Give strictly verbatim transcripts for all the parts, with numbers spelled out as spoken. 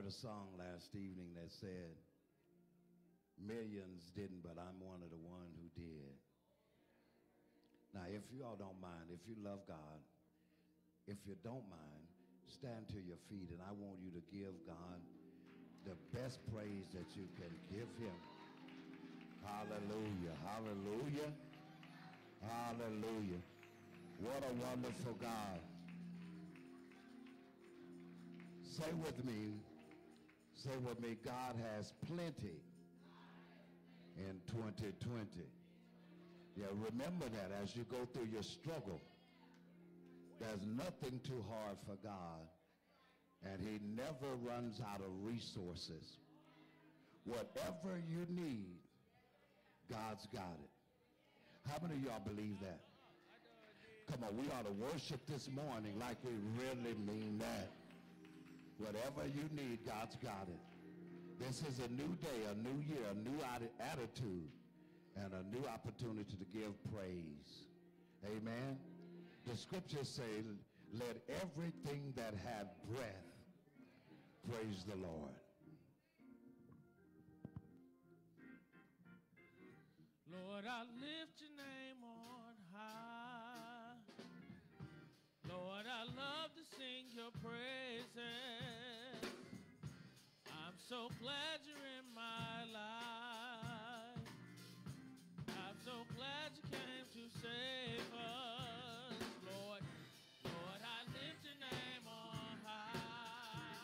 heard a song last evening that said, millions didn't, but I'm one of the one who did. Now, if you all don't mind, if you love God, if you don't mind, stand to your feet, and I want you to give God the best praise that you can give him. Hallelujah, hallelujah, hallelujah. What a wonderful God. Say with me, say with me, God has plenty in twenty twenty. Yeah, remember that as you go through your struggle, there's nothing too hard for God, and he never runs out of resources. Whatever you need, God's got it. How many of y'all believe that? Come on, we ought to worship this morning like we really mean that. Whatever you need, God's got it. This is a new day, a new year, a new attitude, and a new opportunity to give praise. Amen. The scriptures say, let everything that hath breath praise the Lord. Lord, I lift your name on high. Lord, I love to sing your praises. I'm so glad you're in my life. I'm so glad you came to save us. Lord, Lord, I lift your name on high.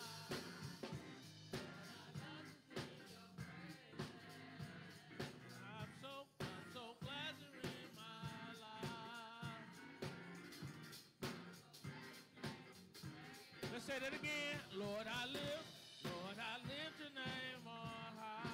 Lord, I love to sing your praises. I'm so, I'm so glad you're in my life. Let's say that again. Lord, I lift, Lord, I lift your name on high.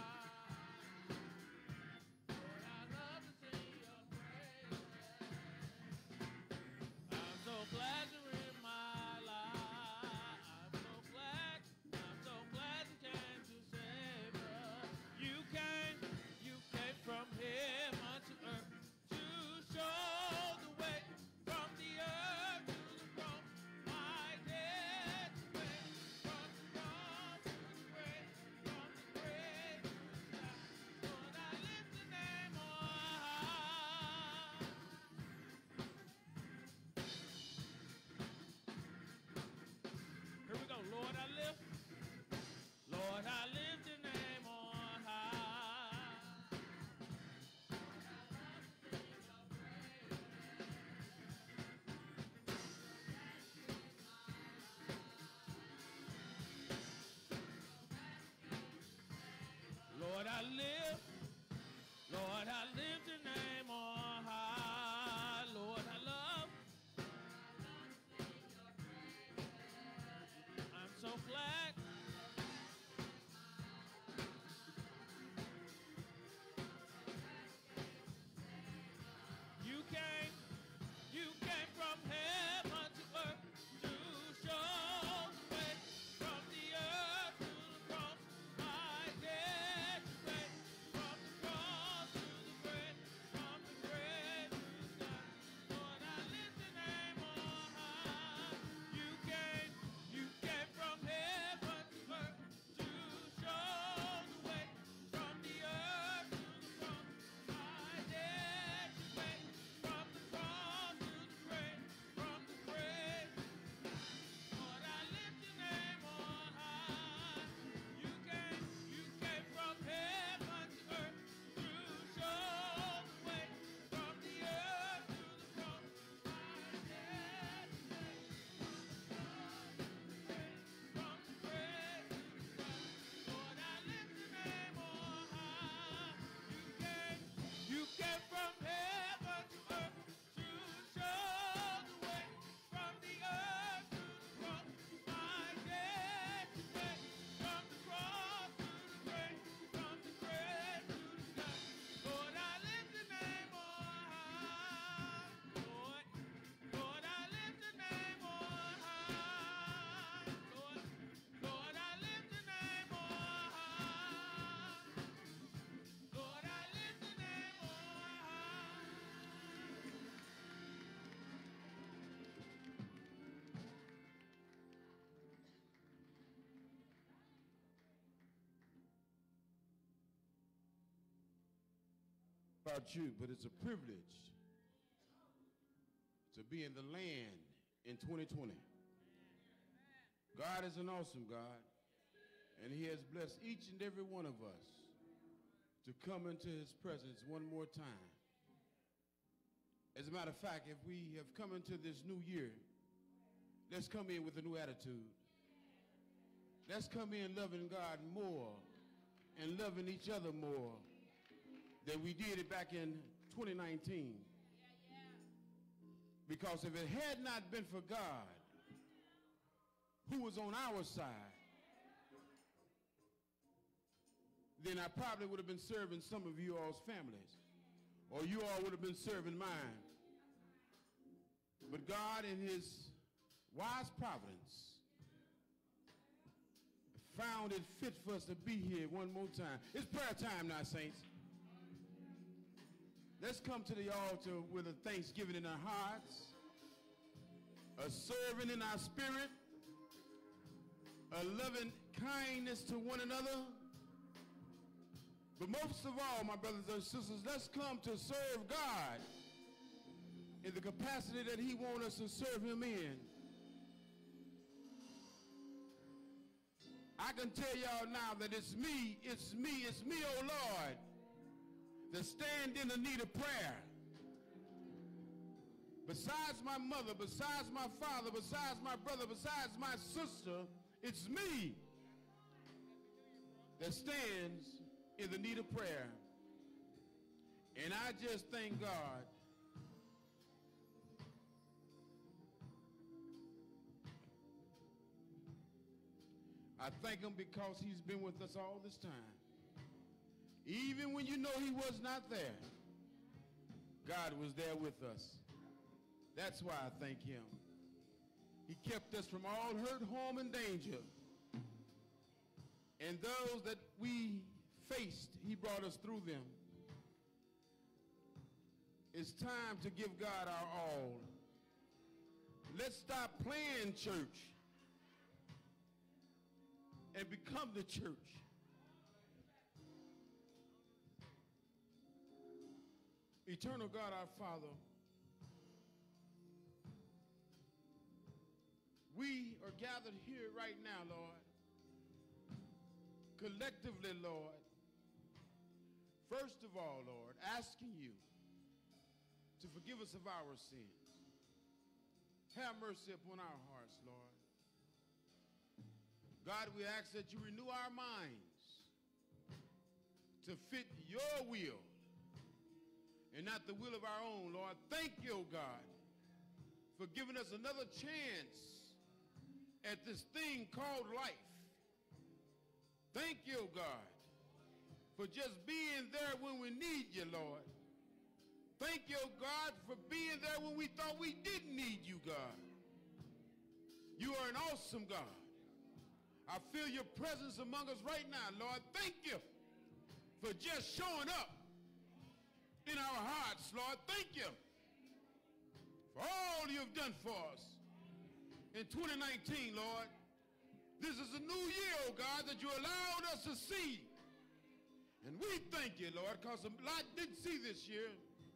I'm so glad you're in my life. I'm so glad, I'm so glad you came to save us. You came, you came from heaven to earth to show the way from the earth to the cross. My dead way from the cross to the grave, from the grave to the sky. Lord, I lift the name on high. Here we go. Lord, I lift, Lord, I lift your name on high. Lord, I love to sing your praises. Lord, I lift, Lord, I lift your name on high. Lord, I love, I'm so glad. You came, you came from heaven to earth to show the way from the earth to the cross. My dead way from the cross to the grave, from the grave to the sky. Lord, I lift your name on high. You came, you came from heaven. About you, but it's a privilege to be in the land in twenty twenty. God is an awesome God, and he has blessed each and every one of us to come into his presence one more time. As a matter of fact, if we have come into this new year, let's come in with a new attitude. Let's come in loving God more and loving each other more than we did it back in twenty nineteen. Because if it had not been for God, who was on our side, then I probably would have been serving some of you all's families, or you all would have been serving mine. But God, in his wise providence, found it fit for us to be here one more time. It's prayer time now, saints. Let's come to the altar with a thanksgiving in our hearts, a serving in our spirit, a loving kindness to one another. But most of all, my brothers and sisters, let's come to serve God in the capacity that he wants us to serve him in. I can tell y'all now that it's me, it's me, it's me, oh Lord, that stand in the need of prayer. Besides my mother, besides my father, besides my brother, besides my sister, it's me that stands in the need of prayer. And I just thank God I thank him because he's been with us all this time. Even when you know he was not there, God was there with us. That's why I thank him. He kept us from all hurt, harm, and danger. And those that we faced, he brought us through them. It's time to give God our all. Let's stop playing church and become the church. Eternal God, our Father, we are gathered here right now, Lord, collectively, Lord, first of all, Lord, asking you to forgive us of our sins. Have mercy upon our hearts, Lord. God, we ask that you renew our minds to fit your will and not the will of our own, Lord. Thank you, oh God, for giving us another chance at this thing called life. Thank you, oh God, for just being there when we need you, Lord. Thank you, oh God, for being there when we thought we didn't need you, God. You are an awesome God. I feel your presence among us right now, Lord. Thank you for just showing up in our hearts, Lord. Thank you for all you've done for us in twenty nineteen, Lord. This is a new year, oh God, that you allowed us to see. And we thank you, Lord, because a lot didn't see this year.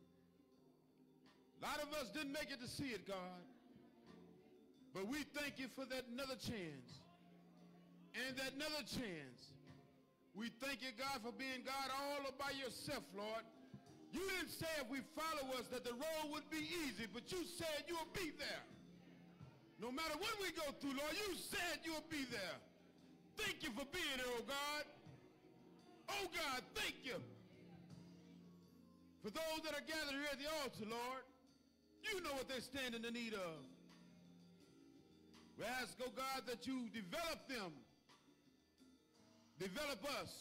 A lot of us didn't make it to see it, God. But we thank you for that another chance. And that another chance. We thank you, God, for being God all by yourself, Lord. You didn't say if we follow us that the road would be easy, but you said you would be there. No matter what we go through, Lord, you said you would be there. Thank you for being there, oh God. Oh God, thank you. For those that are gathered here at the altar, Lord, you know what they stand in the need of. We ask, oh God, that you develop them. Develop us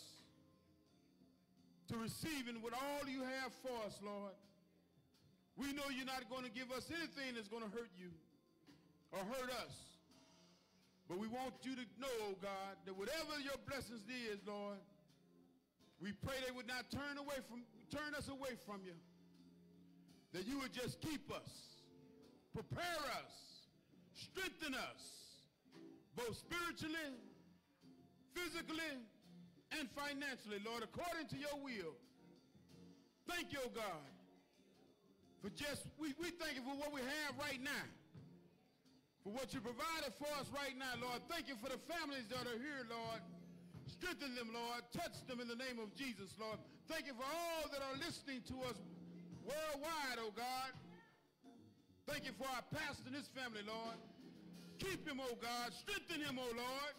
to receiving what all you have for us, Lord. We know you're not going to give us anything that's going to hurt you or hurt us. But we want you to know, oh God, that whatever your blessings is, Lord, we pray they would not turn away from, turn us away from you. That you would just keep us, prepare us, strengthen us, both spiritually, physically, and financially, Lord, according to your will. Thank you, oh God, for just, we, we thank you for what we have right now, for what you provided for us right now, Lord. Thank you for the families that are here, Lord. Strengthen them, Lord. Touch them in the name of Jesus, Lord. Thank you for all that are listening to us worldwide, oh God. Thank you for our pastor and his family, Lord. Keep him, oh God. Strengthen him, oh Lord.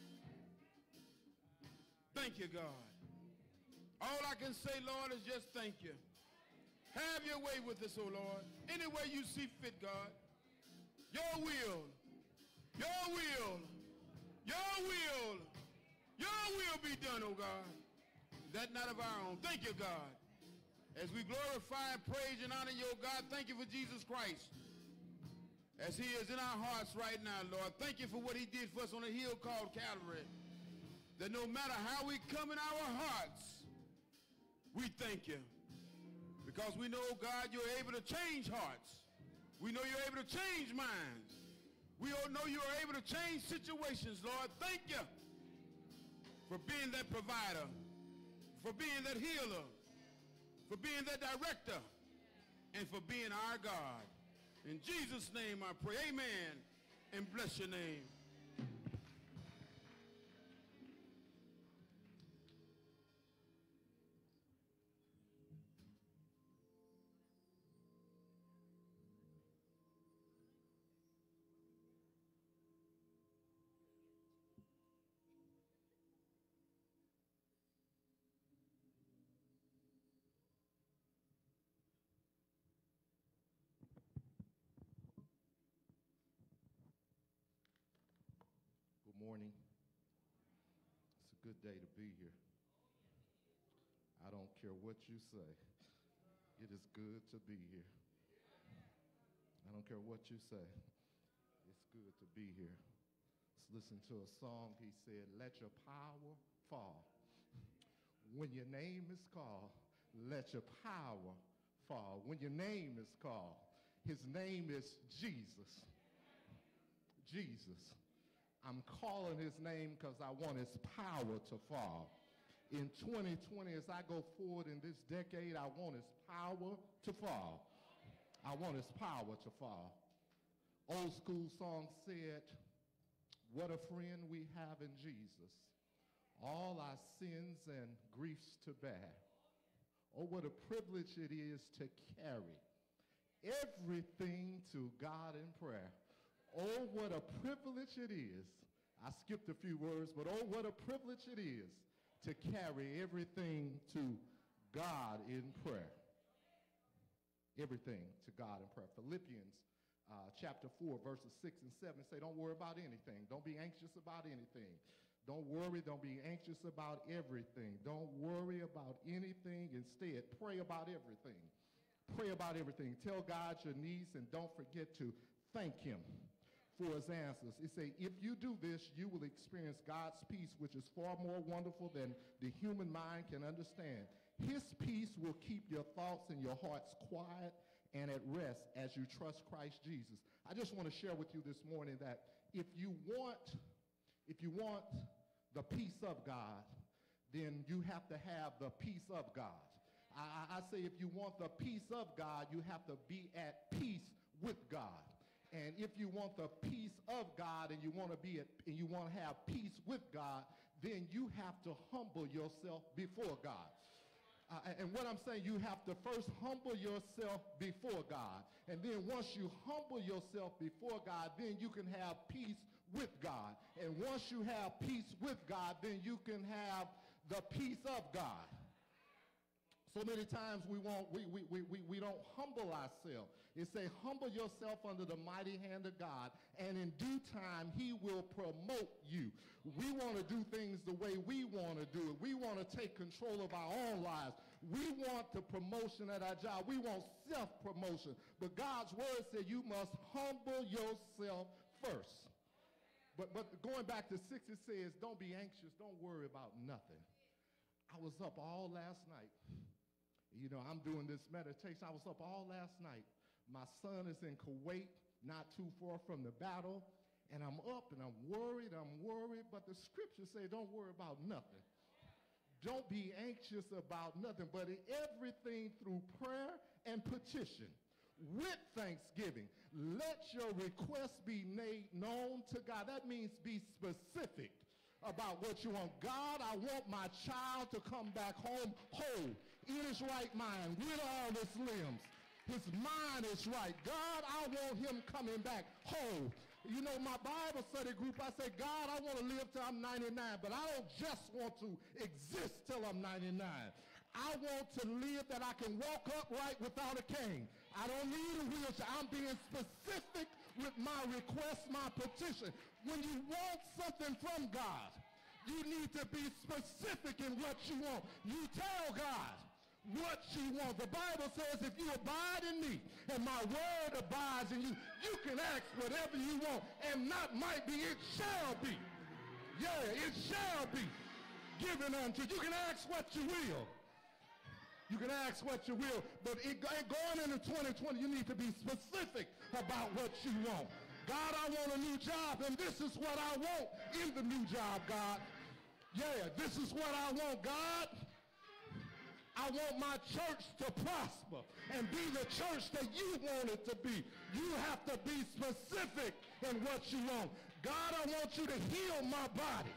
Thank you, God. All I can say, Lord, is just thank you. Have your way with us, oh Lord. Any way you see fit, God. Your will, your will, your will, your will be done, oh God. That not of our own. Thank you, God. As we glorify and praise and honor you, oh God, thank you for Jesus Christ. As he is in our hearts right now, Lord. Thank you for what he did for us on a hill called Calvary. That no matter how we come in our hearts, we thank you. Because we know, God, you're able to change hearts. We know you're able to change minds. We all know you're able to change situations, Lord. Thank you for being that provider, for being that healer, for being that director, and for being our God. In Jesus' name I pray, amen, and bless your name. Good morning. It's a good day to be here. I don't care what you say. It is good to be here. I don't care what you say. It's good to be here. Let's listen to a song. He said, let your power fall. When your name is called, let your power fall. When your name is called, his name is Jesus. Jesus. I'm calling his name because I want his power to fall. In twenty twenty, as I go forward in this decade, I want his power to fall. I want his power to fall. Old school song said, what a friend we have in Jesus. All our sins and griefs to bear. Oh, what a privilege it is to carry everything to God in prayer. Oh, what a privilege it is. I skipped a few words, but oh, what a privilege it is to carry everything to God in prayer. Everything to God in prayer. Philippians uh, chapter four, verses six and seven say, don't worry about anything. Don't be anxious about anything. Don't worry. Don't be anxious about everything. Don't worry about anything. Instead, pray about everything. Pray about everything. Tell God your needs and don't forget to thank him for his answers. It say, if you do this, you will experience God's peace, which is far more wonderful than the human mind can understand. His peace will keep your thoughts and your hearts quiet and at rest as you trust Christ Jesus. I just want to share with you this morning that if you want, if you want the peace of God, then you have to have the peace of God. I, I say if you want the peace of God, you have to be at peace with God. And if you want the peace of God and you want to be at, and you want to have peace with God, then you have to humble yourself before God. Uh, and what I'm saying, you have to first humble yourself before God. And then once you humble yourself before God, then you can have peace with God. And once you have peace with God, then you can have the peace of God. So many times we won't, we, we, we, we, we don't humble ourselves. It say, humble yourself under the mighty hand of God, and in due time he will promote you. We want to do things the way we want to do it. We want to take control of our own lives. We want the promotion at our job. We want self-promotion. But God's word said you must humble yourself first. But, but going back to six, it says, don't be anxious. Don't worry about nothing. I was up all last night. You know, I'm doing this meditation. I was up all last night. My son is in Kuwait, not too far from the battle, and I'm up and I'm worried, I'm worried, but the scriptures say don't worry about nothing. Don't be anxious about nothing, but in everything through prayer and petition with thanksgiving. Let your requests be made known to God. That means be specific about what you want. God, I want my child to come back home whole, in his right mind, with all his limbs. His mind is right. God, I want him coming back whole. You know, my Bible study group, I say, God, I want to live till I'm ninety-nine, but I don't just want to exist till I'm ninety-nine. I want to live that I can walk upright without a cane. I don't need a wheelchair. I'm being specific with my request, my petition. When you want something from God, you need to be specific in what you want. You tell God what you want. The Bible says if you abide in me and my word abides in you, you can ask whatever you want, and not might be, it shall be. Yeah, it shall be given unto you. You can ask what you will. You can ask what you will, but it, going into twenty twenty, you need to be specific about what you want. God, I want a new job, and this is what I want in the new job, God. Yeah, this is what I want, God. I want my church to prosper and be the church that you want it to be. You have to be specific in what you want. God, I want you to heal my body.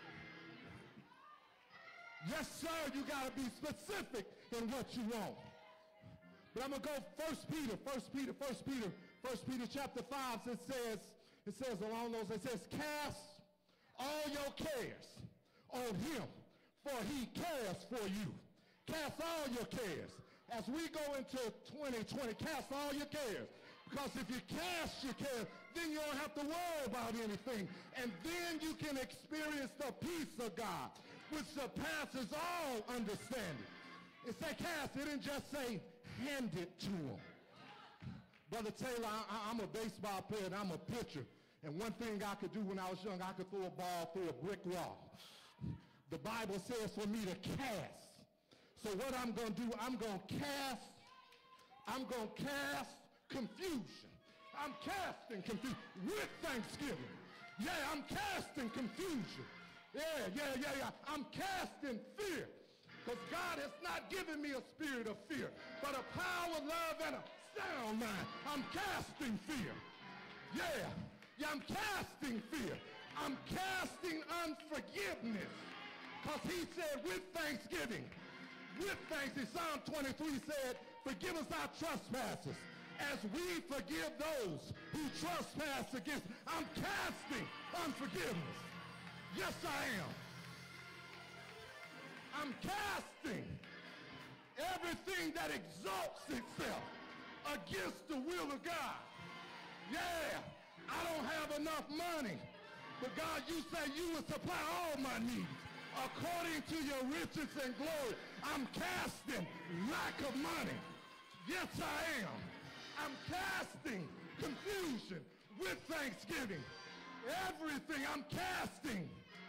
Yes, sir, you got to be specific in what you want. But I'm going to go First Peter, First Peter, First Peter, First Peter chapter five. It says, it says along those, it says, cast all your cares on him, for he cares for you. Cast all your cares. As we go into twenty twenty, cast all your cares. Because if you cast your cares, then you don't have to worry about anything. And then you can experience the peace of God, which surpasses all understanding. It said cast, it didn't just say hand it to him. Brother Taylor, I, I'm a baseball player and I'm a pitcher. And one thing I could do when I was young, I could throw a ball through a brick wall. The Bible says for me to cast. So what I'm going to do, I'm going to cast, I'm going to cast confusion. I'm casting confusion with thanksgiving. Yeah, I'm casting confusion. Yeah, yeah, yeah, yeah. I'm casting fear. Because God has not given me a spirit of fear, but a power, love, and a sound mind. I'm casting fear. Yeah, yeah, I'm casting fear. I'm casting unforgiveness. Because he said with thanksgiving, with thanks, in Psalm twenty-three said, forgive us our trespasses as we forgive those who trespass against. I'm casting unforgiveness. Yes, I am. I'm casting everything that exalts itself against the will of God. Yeah, I don't have enough money, but God, you say you will supply all my needs according to your riches and glory. I'm casting lack of money. Yes, I am. I'm casting confusion with thanksgiving. Everything I'm casting.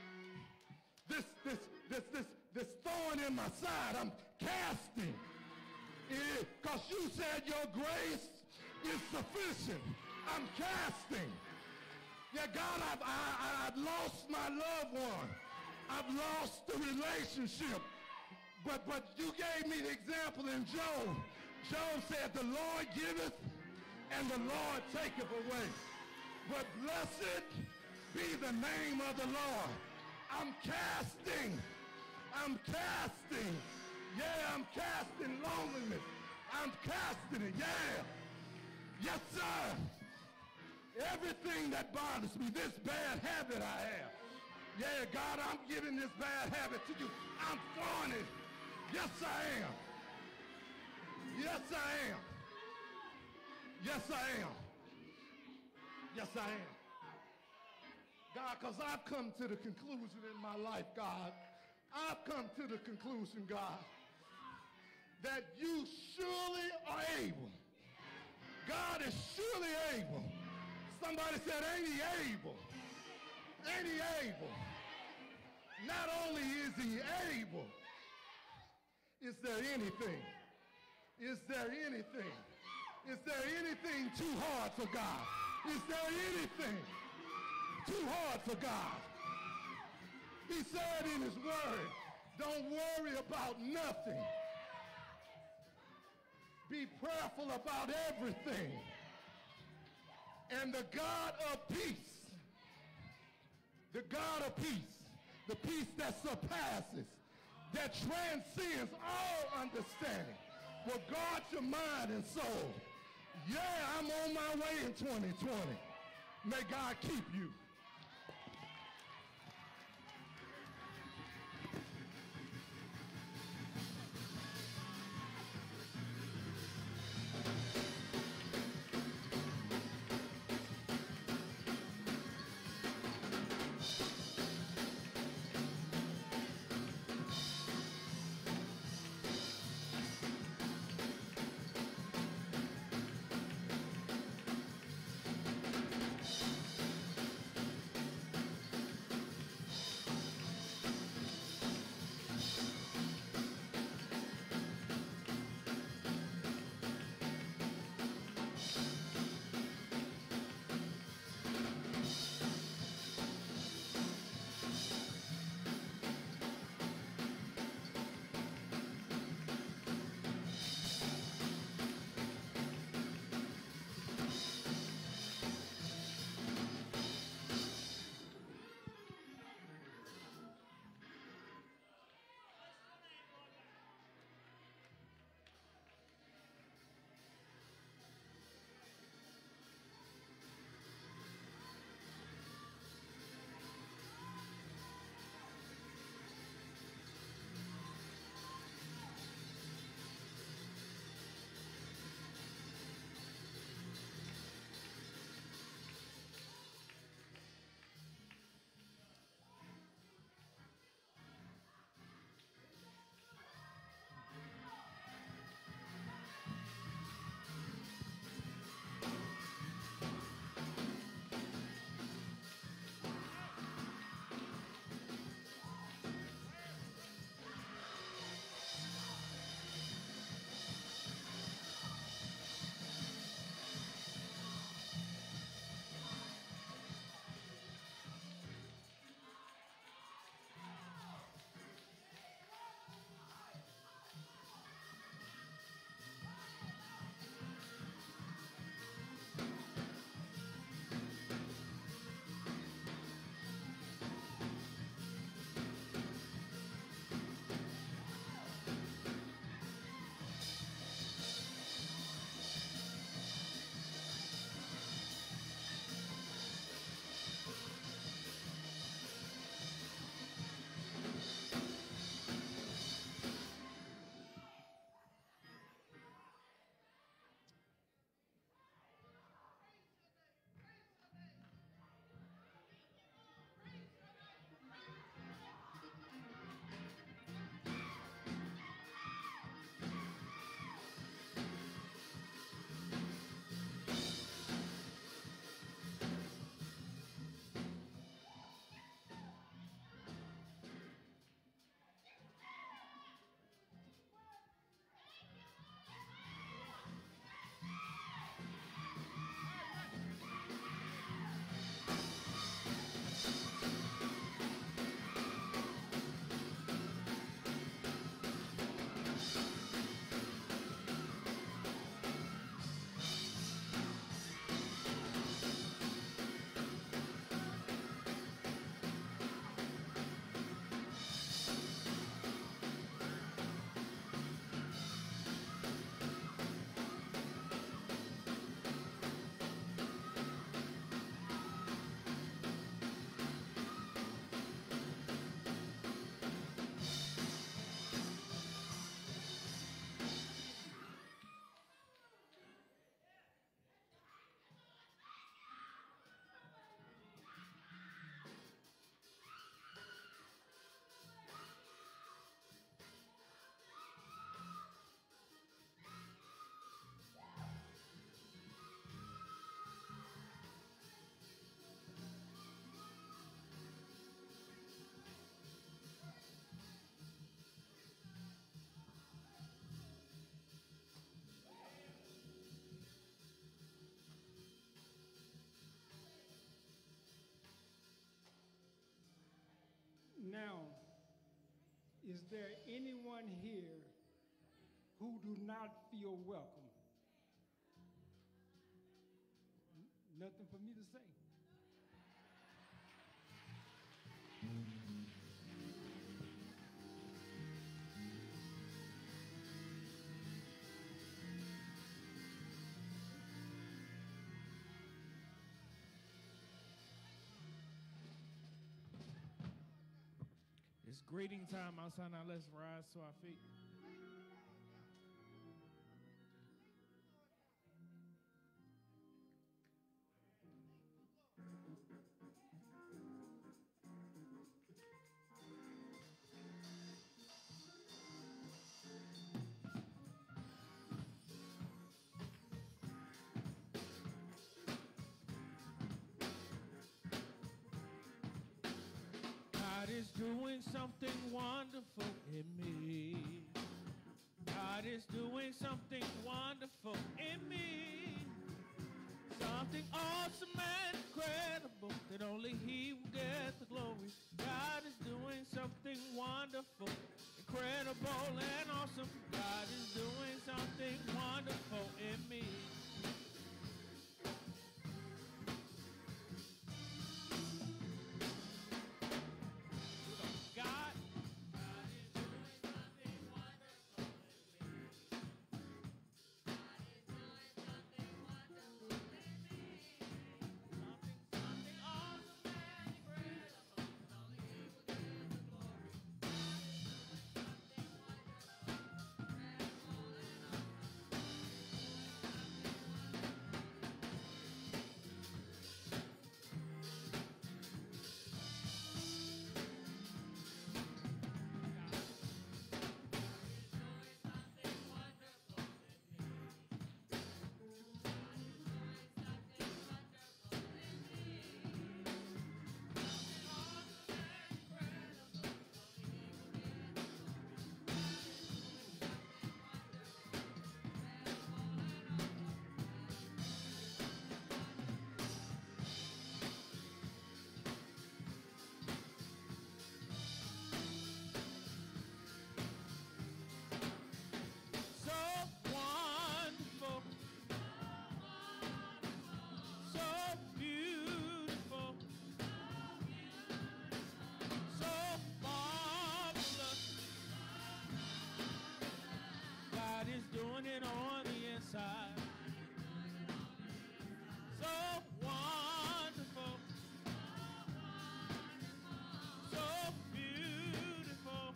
This, this, this, this, this thorn in my side, I'm casting. Because you said your grace is sufficient. I'm casting. Yeah, God, I've, I, I've lost my loved one. I've lost the relationship. But, but you gave me the example in Job. Job said, the Lord giveth and the Lord taketh away. But blessed be the name of the Lord. I'm casting. I'm casting. Yeah, I'm casting loneliness. I'm casting it. Yeah. Yes, sir. Everything that bothers me, this bad habit I have. Yeah, God, I'm giving this bad habit to you. I'm throwing it. Yes, I am. Yes, I am. Yes, I am. Yes, I am. God, because I've come to the conclusion in my life, God, I've come to the conclusion, God, that you surely are able. God is surely able. Somebody said, ain't he able? Ain't he able? Not only is he able, is there anything? Is there anything? Is there anything too hard for God? Is there anything too hard for God? He said in his word Don't worry about nothing. Be prayerful about everything. And the God of peace, the God of peace, the peace that surpasses, that transcends all understanding, will guard your mind and soul. Yeah, I'm on my way in twenty twenty. May God keep you. Now, Is there anyone here who do not feel welcome? N- Nothing for me to say. It's greeting time outside. Now let's rise to our feet. God is doing something wonderful in me. God is doing something wonderful in me. Something awesome and incredible that only He will get the glory. God is doing something wonderful, incredible and awesome. God is doing something wonderful in me. God, God is doing something wonderful in me. God is doing something wonderful in me. Something, something awesome and incredible. Only He will get the glory. God is doing something wonderful, incredible and awesome. So wonderful, so beautiful, so marvelous. God is doing it on the inside. So wonderful, so beautiful,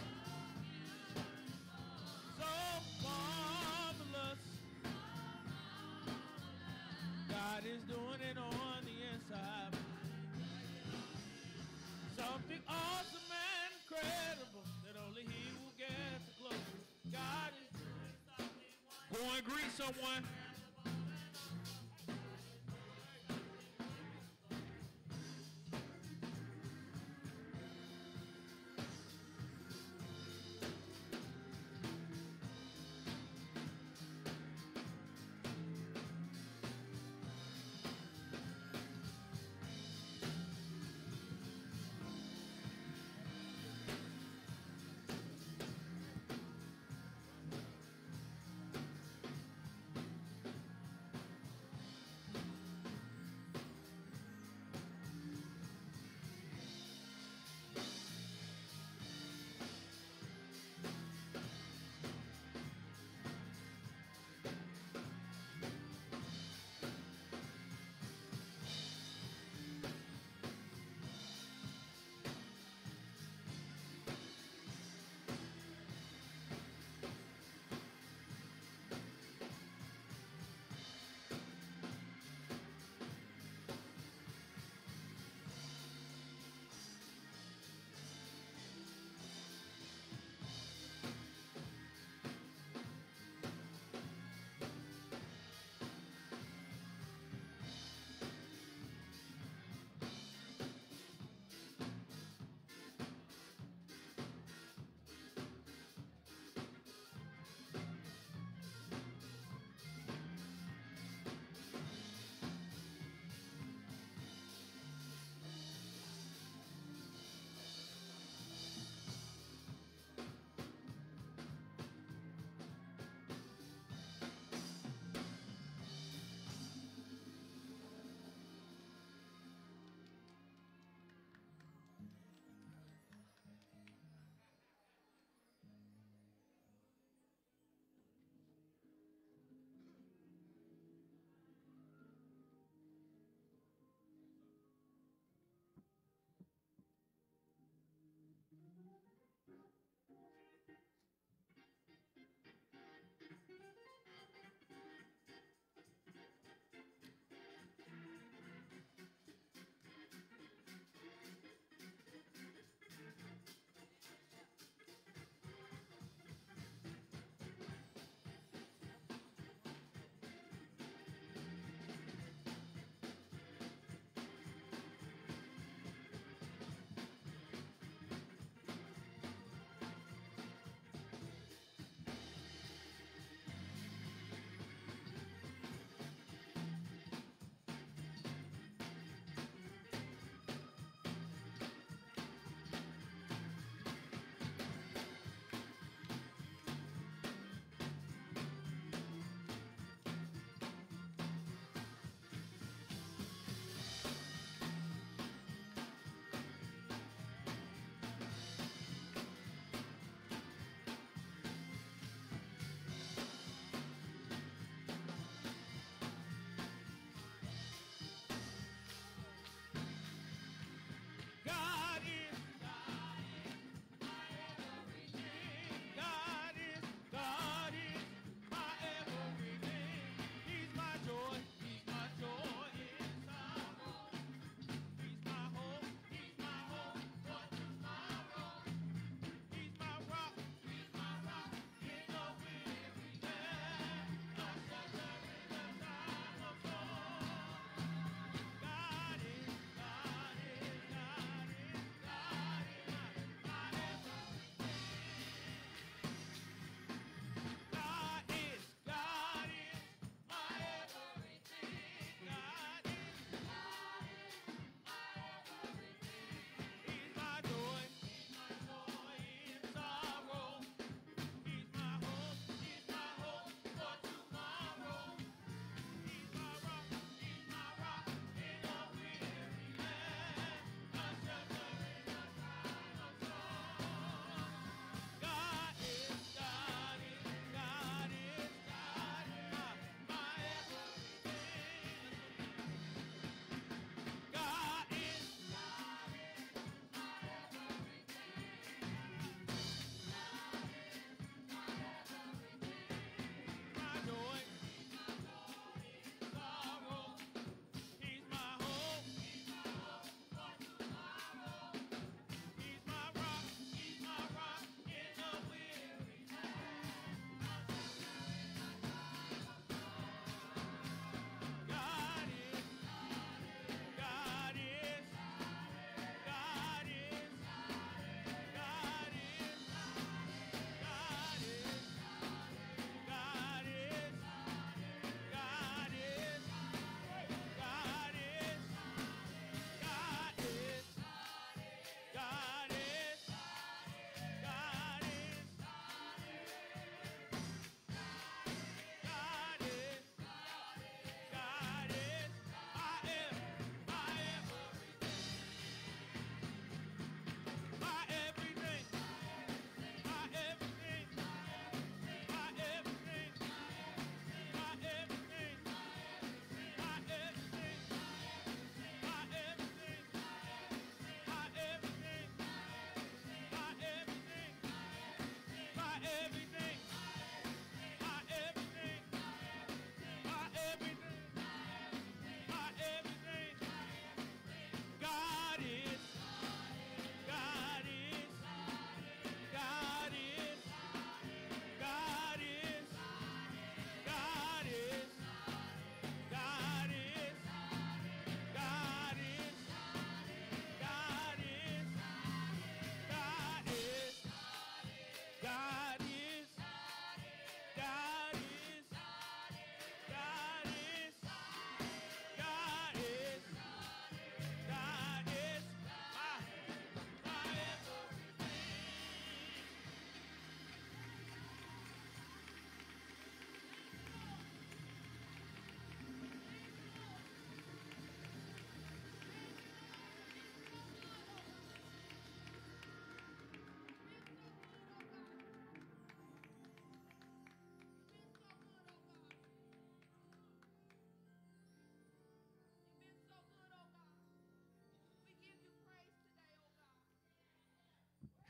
so marvelous. God is doing it on the inside. Something awesome and incredible that only He will get the glory. God is doing something wonderful. Go and greet someone.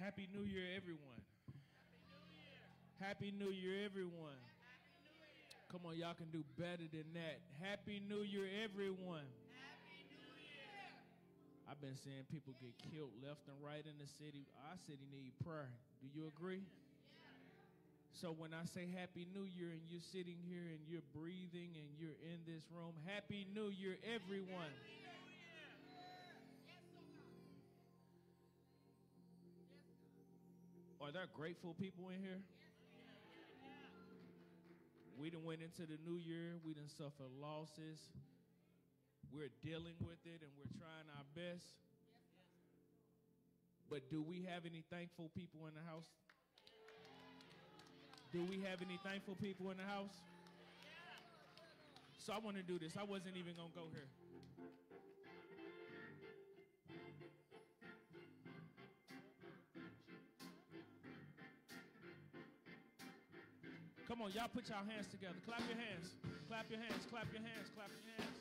Happy New Year, everyone. Happy New Year, everyone. Come on, y'all can do better than that. Happy New Year, everyone. I've been seeing people get killed left and right in the city. Our city need prayer. Do you agree? So when I say Happy New Year and you're sitting here and you're breathing and you're in this room, Happy New Year, everyone. Are there grateful people in here? We done went into the new year. We done suffered losses. We're dealing with it and we're trying our best. But do we have any thankful people in the house? Do we have any thankful people in the house? So I want to do this. I wasn't even going to go here. Come on, y'all put y'all hands together. Clap your hands. Clap your hands. Clap your hands. Clap your hands.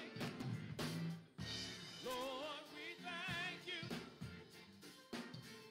Lord, we thank you.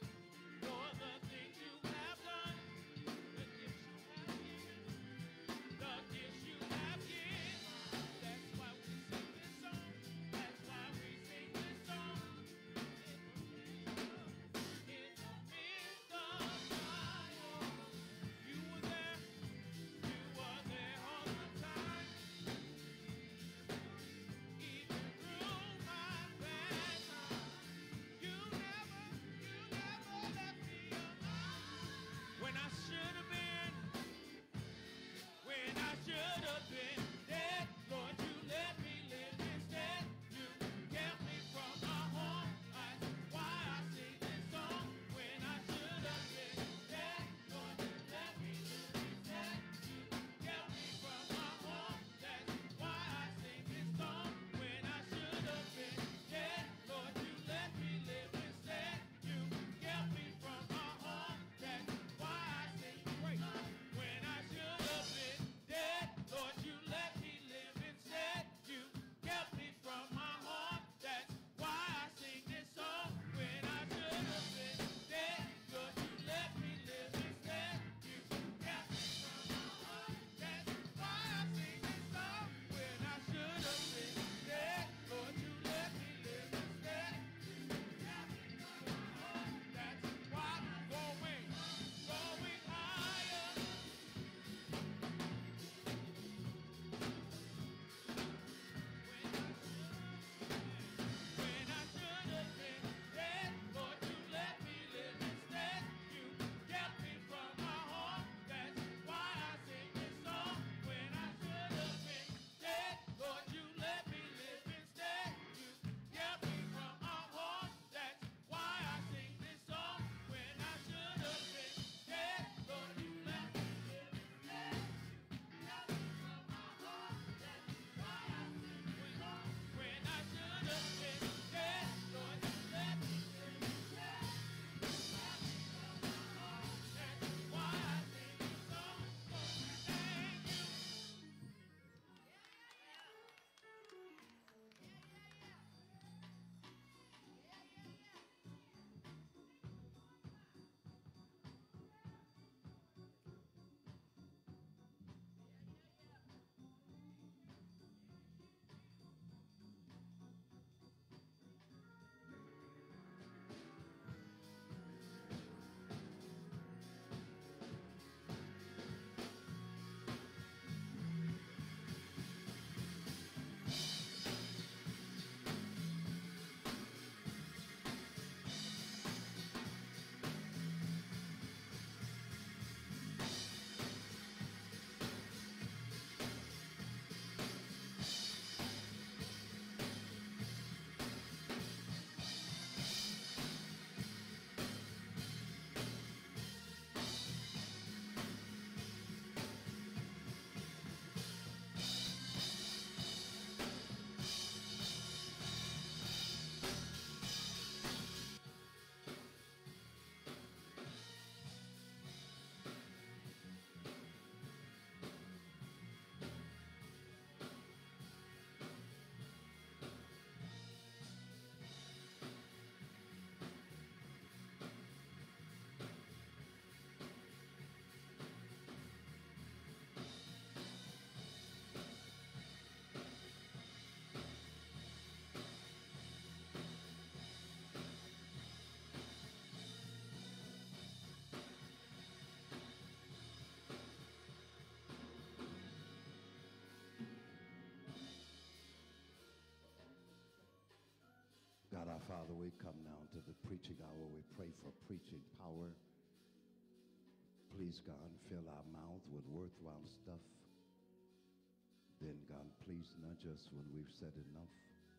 Father, we come now to the preaching hour. We pray for preaching power. Please, God, fill our mouth with worthwhile stuff. Then, God, please nudge us when we've said enough.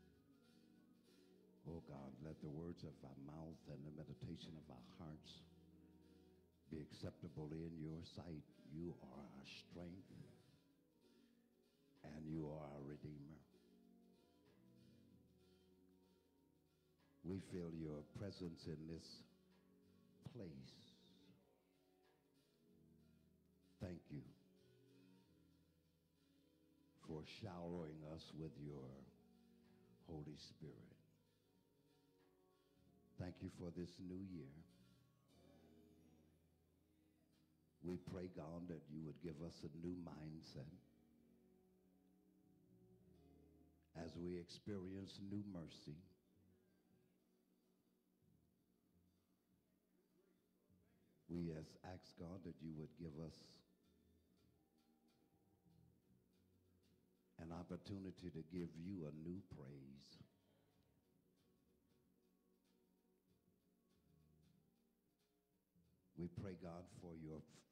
Oh, God, let the words of our mouth and the meditation of our hearts be acceptable in your sight. You are our strength, and you are our Redeemer. We feel your presence in this place. Thank you for showering us with your Holy Spirit. Thank you for this new year. We pray, God, that you would give us a new mindset as we experience new mercy. We as ask, God, that you would give us an opportunity to give you a new praise. We pray, God, for your f-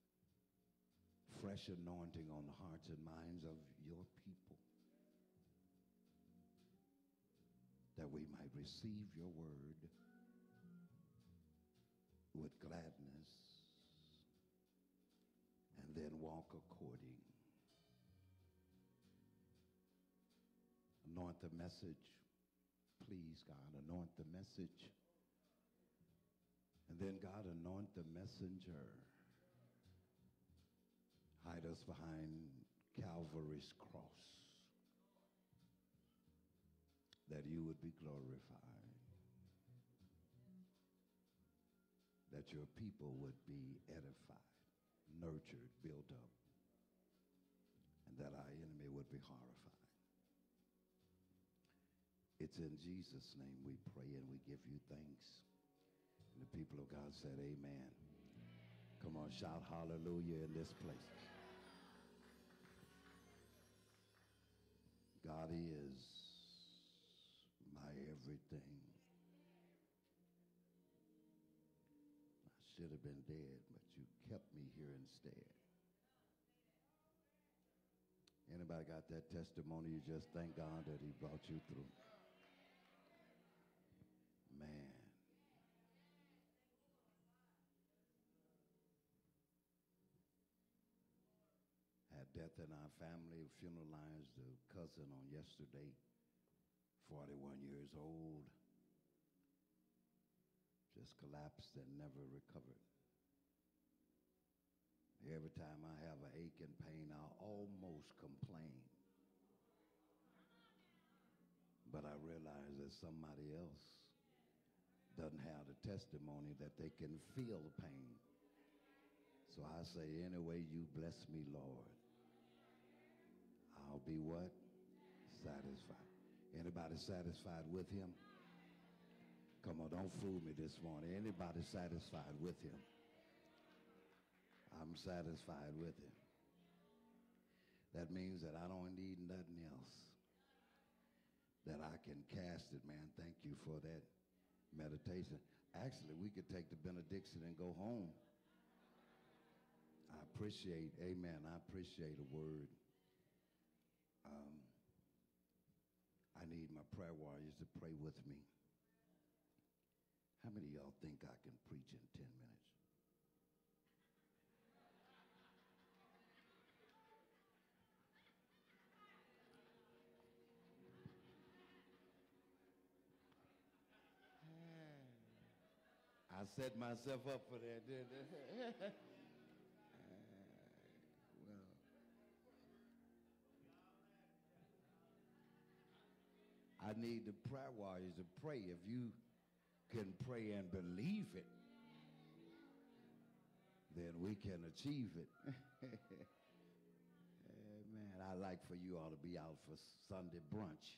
fresh anointing on the hearts and minds of your people, that we might receive your word with gladness and then walk according. Anoint the message, please, God, anoint the message. And then, God, anoint the messenger. Hide us behind Calvary's cross, that you would be glorified, that your people would be edified, nurtured, built up, and that our enemy would be horrified. It's in Jesus' name we pray and we give you thanks. And the people of God said amen. Come on, shout hallelujah in this place. God is my everything. I should have been dead, but you kept me here instead. Anybody got that testimony? You just thank God that he brought you through. Man. Had death in our family, funeralized a cousin on yesterday, forty-one years old. Just collapsed and never recovered. Every time I have an ache and pain, I almost complain. But I realize that somebody else doesn't have the testimony that they can feel the pain. So I say, anyway, you bless me, Lord, I'll be what? Satisfied. Anybody satisfied with him? Come on, don't fool me this morning. Anybody satisfied with him? I'm satisfied with him. That means that I don't need nothing else. That I can cast it, man. Thank you for that meditation. Actually, we could take the benediction and go home. I appreciate, amen, I appreciate a word. Um, I need my prayer warriors to pray with me. How many of y'all think I can preach in ten minutes? I set myself up for that, didn't I? uh, well, I need the prayer warriors to pray. If you can pray and believe it, then we can achieve it. Amen. I like for you all to be out for Sunday brunch.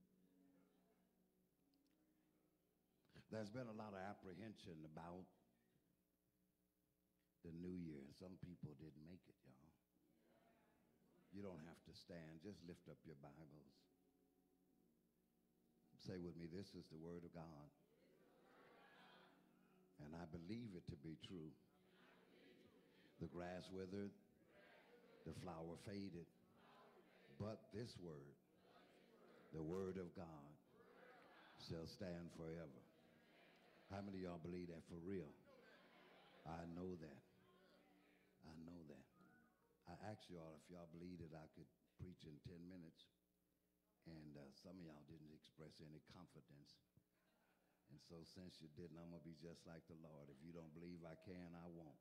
There's been a lot of apprehension about the new year. Some people didn't make it, y'all. You don't have to stand. Just lift up your Bibles. Say with me, this is the word of God. And I believe it to be true. The grass withered, the flower faded, but this word, the word of God, shall stand forever. How many of y'all believe that for real? I know that. I know that. I asked y'all if y'all believe that I could preach in ten minutes, and uh, some of y'all didn't express any confidence. And so since you didn't, I'm going to be just like the Lord. If you don't believe I can, I won't.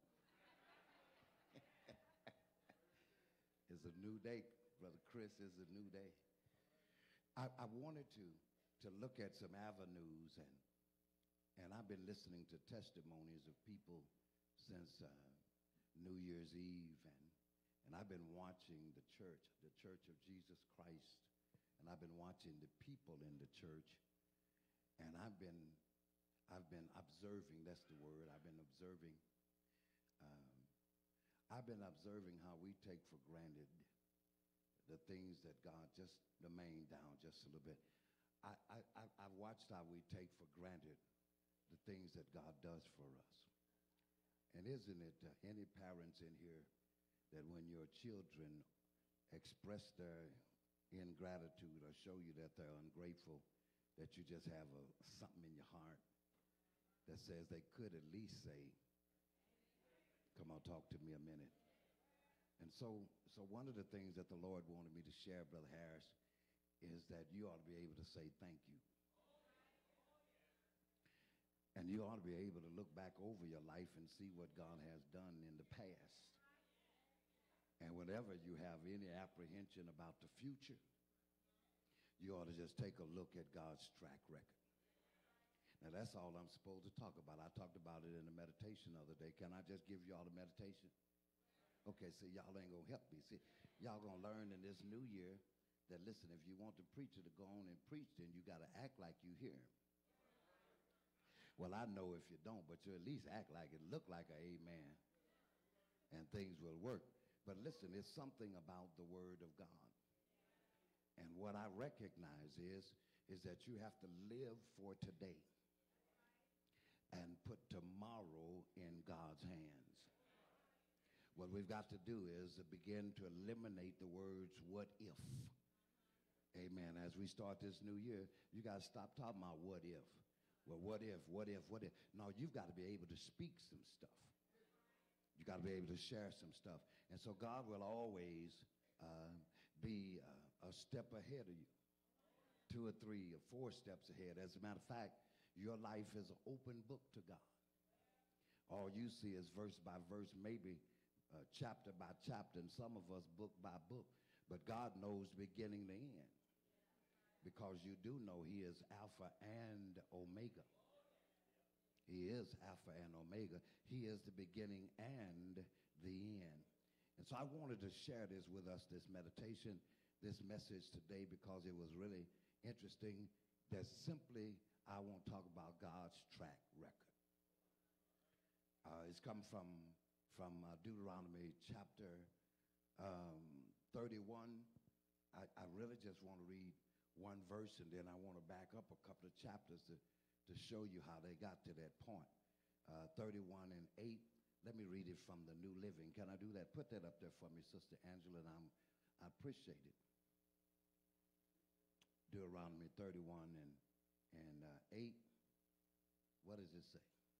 It's a new day, Brother Chris. It's a new day. I, I wanted to, to look at some avenues, and, and I've been listening to testimonies of people since uh, New Year's Eve, and, and I've been watching the church, the Church of Jesus Christ, and I've been watching the people in the church, and I've been, I've been observing, that's the word, I've been observing, um, I've been observing how we take for granted the things that God, just the main down just a little bit. I, I, I- I've watched how we take for granted the things that God does for us. And isn't it uh, any parents in here that when your children express their ingratitude or show you that they're ungrateful, that you just have a, something in your heart that says they could at least say, come on, talk to me a minute. And so, so one of the things that the Lord wanted me to share, Brother Harris, is that you ought to be able to say thank you. And you ought to be able to look back over your life and see what God has done in the past. And whenever you have any apprehension about the future, you ought to just take a look at God's track record. Now, that's all I'm supposed to talk about. I talked about it in the meditation the other day. Can I just give y'all the meditation? Okay, see, y'all ain't going to help me. See, y'all going to learn in this new year that, listen, if you want the preacher to go on and preach, then you got to act like you hear him. Well, I know if you don't, but you at least act like it, look like an amen, and things will work. But listen, it's something about the word of God. And what I recognize is, is that you have to live for today and put tomorrow in God's hands. What we've got to do is to begin to eliminate the words, what if? Amen. As we start this new year, you got to stop talking about what if. Well, what if, what if, what if? No, you've got to be able to speak some stuff. You got to be able to share some stuff. And so God will always uh, be uh, a step ahead of you, two or three or four steps ahead. As a matter of fact, your life is an open book to God. All you see is verse by verse, maybe uh, chapter by chapter, and some of us book by book. But God knows beginning to end, because you do know he is Alpha and Omega. He is Alpha and Omega. He is the beginning and the end. And so I wanted to share this with us, this meditation, this message today, because it was really interesting that simply I want to talk about God's track record. Uh, it's come from, from uh, Deuteronomy chapter um, thirty-one. I, I really just want to read one verse, and then I want to back up a couple of chapters to, to show you how they got to that point. Uh, thirty-one and eight. Let me read it from the New Living. Can I do that? Put that up there for me, Sister Angela, and I'm, I appreciate it. Deuteronomy thirty-one and, and uh, eight. What does it say?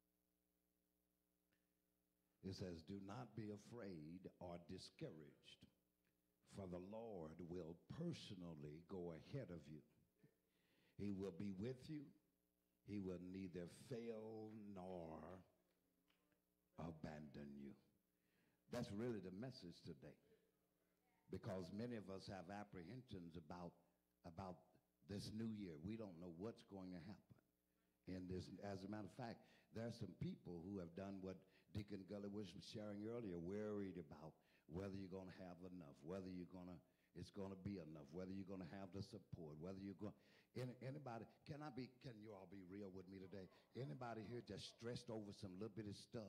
It says, do not be afraid or discouraged, for the Lord will personally go ahead of you. He will be with you. He will neither fail nor abandon you. That's really the message today, because many of us have apprehensions about, about this new year. We don't know what's going to happen in this. As a matter of fact, there are some people who have done what Deacon Gully was sharing earlier, worried about whether you're going to have enough, whether you're going to, it's going to be enough, whether you're going to have the support, whether you're going, any, anybody, can I be, can you all be real with me today? Anybody here just stressed over some little bit of stuff?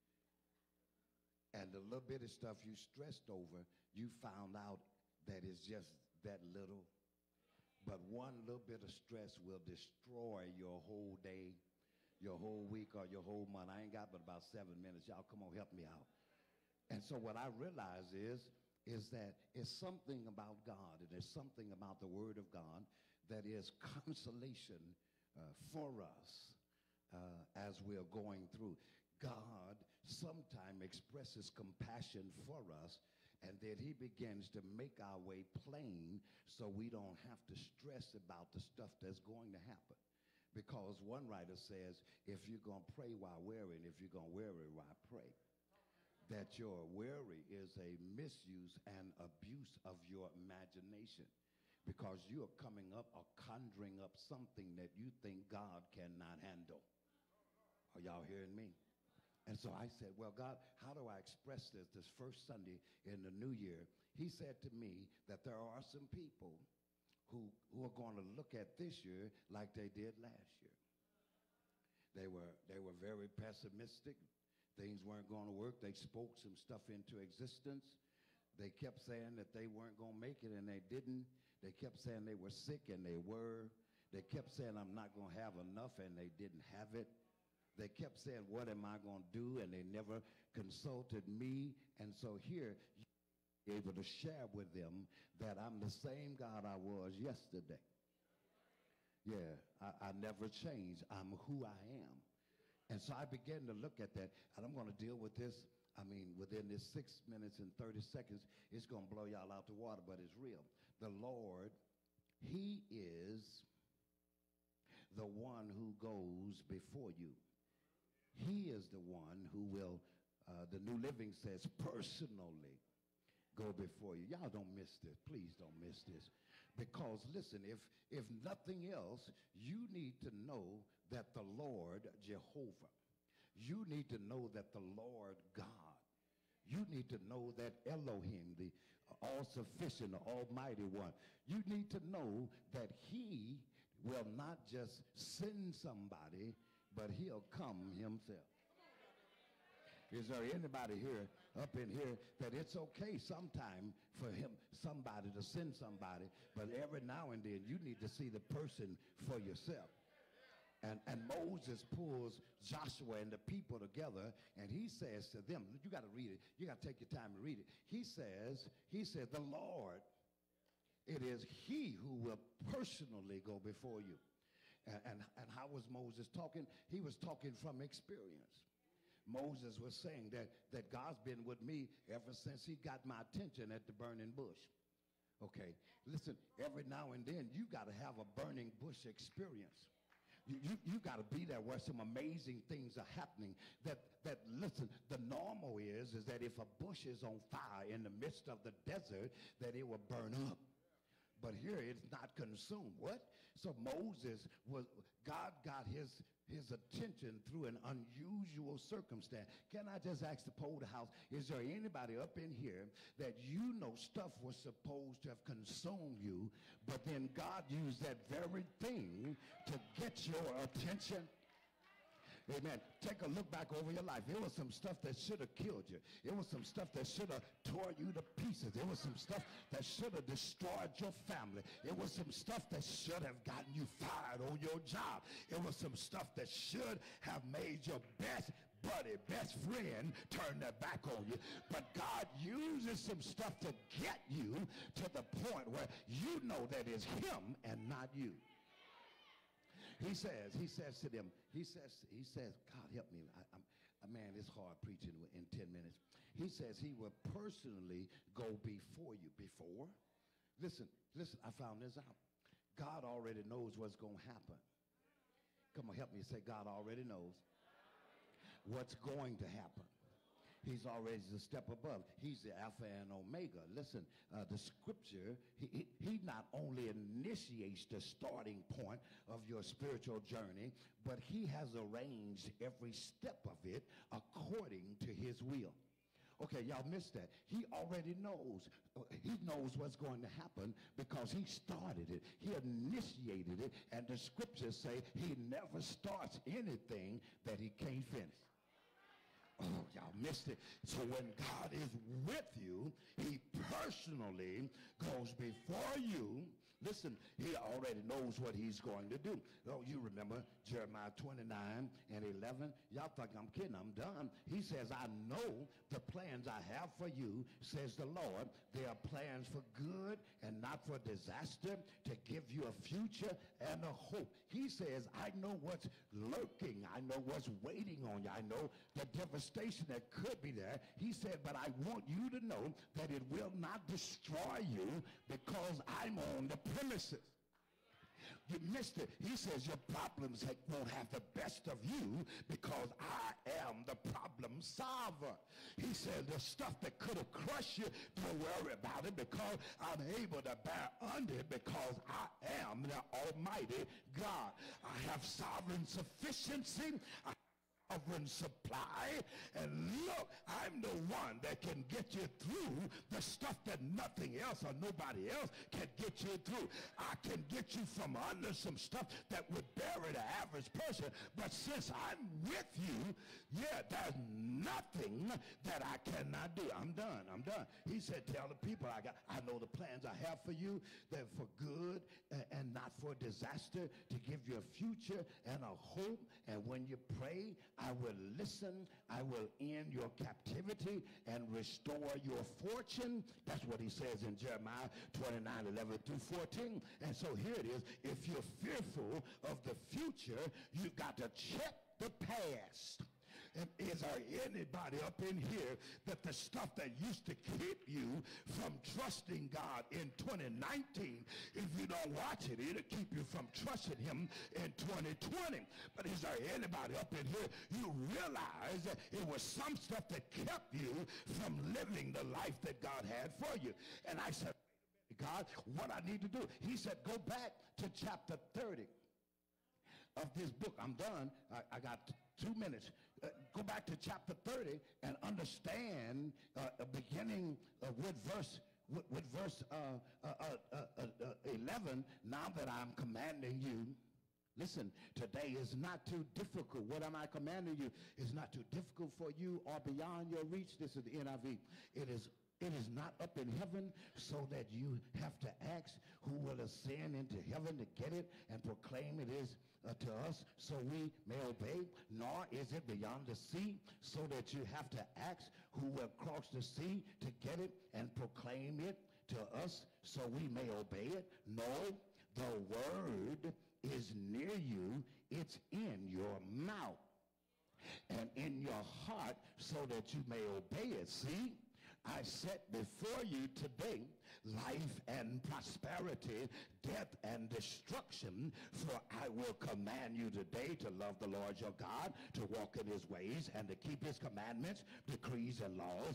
And the little bit of stuff you stressed over, you found out that it's just that little. But one little bit of stress will destroy your whole day, your whole week, or your whole month. I ain't got but about seven minutes. Y'all come on, help me out. And so what I realize is, is that it's something about God, and there's something about the Word of God that is consolation uh, for us uh, as we're going through. God sometimes expresses compassion for us, and then he begins to make our way plain so we don't have to stress about the stuff that's going to happen. Because one writer says, if you're going to pray while wearing, if you're going to worry while pray, that your worry is a misuse and abuse of your imagination, because you are coming up or conjuring up something that you think God cannot handle. Are y'all hearing me? And so I said, well, God, how do I express this this first Sunday in the new year? He said to me that there are some people who, who are going to look at this year like they did last year. They were, they were very pessimistic. Things weren't going to work. They spoke some stuff into existence. They kept saying that they weren't going to make it, and they didn't. They kept saying they were sick, and they were. They kept saying, I'm not going to have enough, and they didn't have it. They kept saying, what am I going to do? And they never consulted me. And so here, you're able to share with them that I'm the same God I was yesterday. Yeah, I, I never changed. I'm who I am. And so I began to look at that, and I'm going to deal with this. I mean, within this six minutes and thirty seconds, it's going to blow y'all out the water, but it's real. The Lord, he is the one who goes before you. He is the one who will, uh, the New Living says, personally go before you. Y'all don't miss this. Please don't miss this. Because, listen, if, if nothing else, you need to know that the Lord Jehovah, you need to know that the Lord God, you need to know that Elohim, the all-sufficient, the almighty one, you need to know that he will not just send somebody, but he'll come himself. Is there anybody here, up in here, that it's okay sometime for him, somebody to send somebody, but every now and then you need to see the person for yourself. And, and Moses pulls Joshua and the people together, and he says to them, you got to read it. You got to take your time and read it. He says, he said, the Lord, it is he who will personally go before you. And, and, and how was Moses talking? He was talking from experience. Moses was saying that, that God's been with me ever since he got my attention at the burning bush. Okay, listen, every now and then you got to have a burning bush experience. You, you, you got to be there where some amazing things are happening. That, that listen, the normal is, is that if a bush is on fire in the midst of the desert, that it will burn up. But here it's not consumed. What? So Moses was, God got his, his attention through an unusual circumstance. Can I just ask the poll of the house, is there anybody up in here that you know stuff was supposed to have consumed you, but then God used that very thing to get your attention? Amen. Take a look back over your life. It was some stuff that should have killed you. It was some stuff that should have tore you to pieces. It was some stuff that should have destroyed your family. It was some stuff that should have gotten you fired on your job. It was some stuff that should have made your best buddy, best friend turn their back on you. But God uses some stuff to get you to the point where you know that it's him and not you. He says, he says to them, he says, he says, God help me. I, I'm, uh, man, it's hard preaching in ten minutes. He says he will personally go before you. Before? Listen, listen, I found this out. God already knows what's going to happen. Come on, help me say, God already knows what's going to happen. He's already a step above. He's the Alpha and Omega. Listen, uh, the scripture, he, he, he not only initiates the starting point of your spiritual journey, but he has arranged every step of it according to his will. Okay, y'all missed that. He already knows. He knows what's going to happen because he started it. He initiated it, and the scriptures say he never starts anything that he can't finish. Oh, y'all missed it. So when God is with you, he personally goes before you Listen, he already knows what he's going to do. Oh, you remember Jeremiah twenty-nine and eleven? Y'all think I'm kidding. I'm done. He says, I know the plans I have for you, says the Lord. They are plans for good and not for disaster, to give you a future and a hope. He says, I know what's lurking. I know what's waiting on you. I know the devastation that could be there. He said, but I want you to know that it will not destroy you because I'm on the premises. You missed it. He says your problems won't have the best of you because I am the problem solver. He said the stuff that could have crushed you, don't worry about it because I'm able to bear under it because I am the Almighty God. I have sovereign sufficiency. I sovereign supply, and look, I'm the one that can get you through the stuff that nothing else or nobody else can get you through. I can get you from under some stuff that would bury the average person, but since I'm with you, yeah, there's nothing that I cannot do. I'm done. I'm done. He said, tell the people I got, I know the plans I have for you. They're for good and, and not for disaster, to give you a future and a hope. And when you pray, I will listen. I will end your captivity and restore your fortune. That's what he says in Jeremiah twenty-nine, eleven through fourteen. And so here it is. If you're fearful of the future, you've got to check the past. And is there anybody up in here that the stuff that used to keep you from trusting God in twenty nineteen, if you don't watch it, it'll keep you from trusting him in twenty twenty. But is there anybody up in here, you realize that it was some stuff that kept you from living the life that God had for you? And I said, God, what I need to do? He said, go back to chapter thirty of this book. I'm done. I, I got two minutes. Uh, go back to chapter thirty and understand, uh, uh, beginning uh, with verse with, with verse uh, uh, uh, uh, uh, eleven. Now that I'm commanding you, listen, today is not too difficult. What am I commanding you is not too difficult for you or beyond your reach. This is the N I V. It is It is not up in heaven so that you have to ask who will ascend into heaven to get it and proclaim it is uh, to us so we may obey, nor is it beyond the sea so that you have to ask who will cross the sea to get it and proclaim it to us so we may obey it. No, the word is near you. It's in your mouth and in your heart so that you may obey it. See? I set before you today life and prosperity, death and destruction, for I will command you today to love the Lord your God, to walk in his ways, and to keep his commandments, decrees, and laws.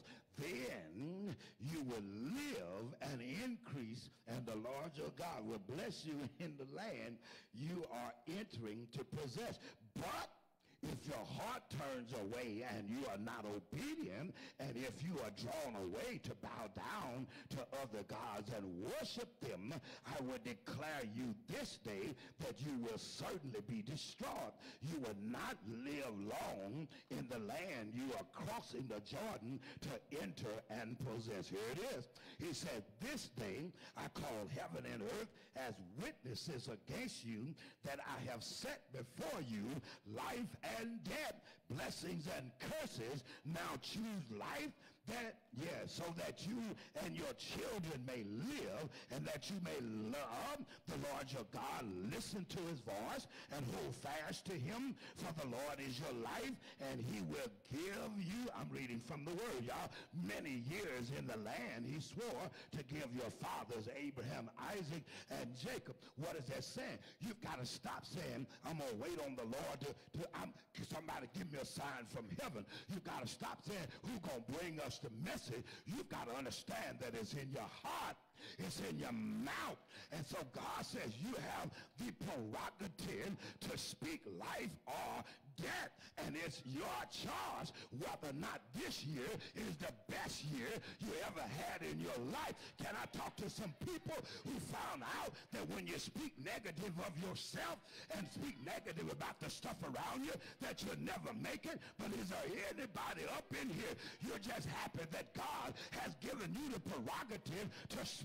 Then you will live and increase, and the Lord your God will bless you in the land you are entering to possess. But if your heart turns away and you are not obedient, and if you are drawn away to bow down to other gods and worship them, I will declare you this day that you will certainly be destroyed. You will not live long in the land you are crossing the Jordan to enter and possess. Here it is. He said, this day I call heaven and earth as witnesses against you that I have set before you life and death, blessings and curses. Now choose life, that, yeah, so that you and your children may live, and that you may love the Lord your God, listen to his voice, and hold fast to him, for the Lord is your life, and he will give you, I'm reading from the word, y'all, many years in the land he swore to give your fathers, Abraham, Isaac, and Jacob. What is that saying? You've got to stop saying, I'm going to wait on the Lord to, to I'm, somebody give me a sign from heaven. You've got to stop saying, who's going to bring us the message? You've got to understand that it's in your heart, it's in your mouth. And so God says you have the prerogative to speak life or death, and it's your charge whether or not this year is the best year you ever had in your life. Can I talk to some people who found out that when you speak negative of yourself and speak negative about the stuff around you, that you'll never make it? But is there anybody up in here, you're just happy that God has given you the prerogative to speak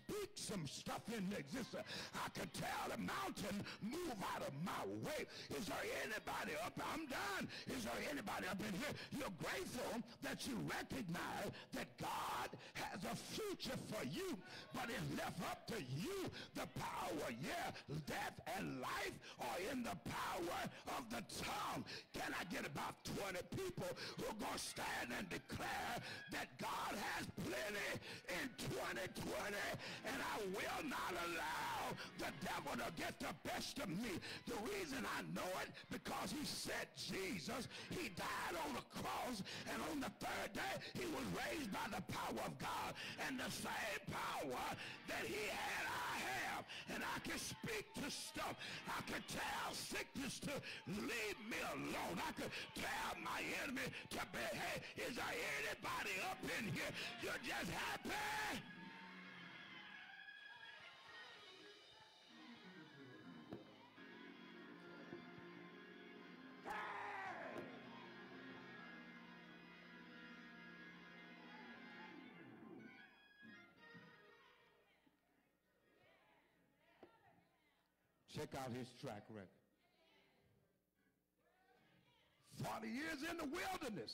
speak some stuff into existence. I can tell the mountain, move out of my way. Is there anybody up? I'm done. Is there anybody up in here? You're grateful that you recognize that God has a future for you, but it's left up to you. The power, yeah, death and life are in the power of the tongue. Can I get about twenty people who are going to stand and declare that God has plenty in twenty twenty, and I will not allow the devil to get the best of me? The reason I know it, because he sent Jesus. He died on the cross, and on the third day, he was raised by the power of God. And the same power that he had, I have. And I can speak to stuff. I can tell sickness to leave me alone. I can tell my enemy to behave. Is there anybody up in here? You're just happy? Check out his track record. forty years in the wilderness.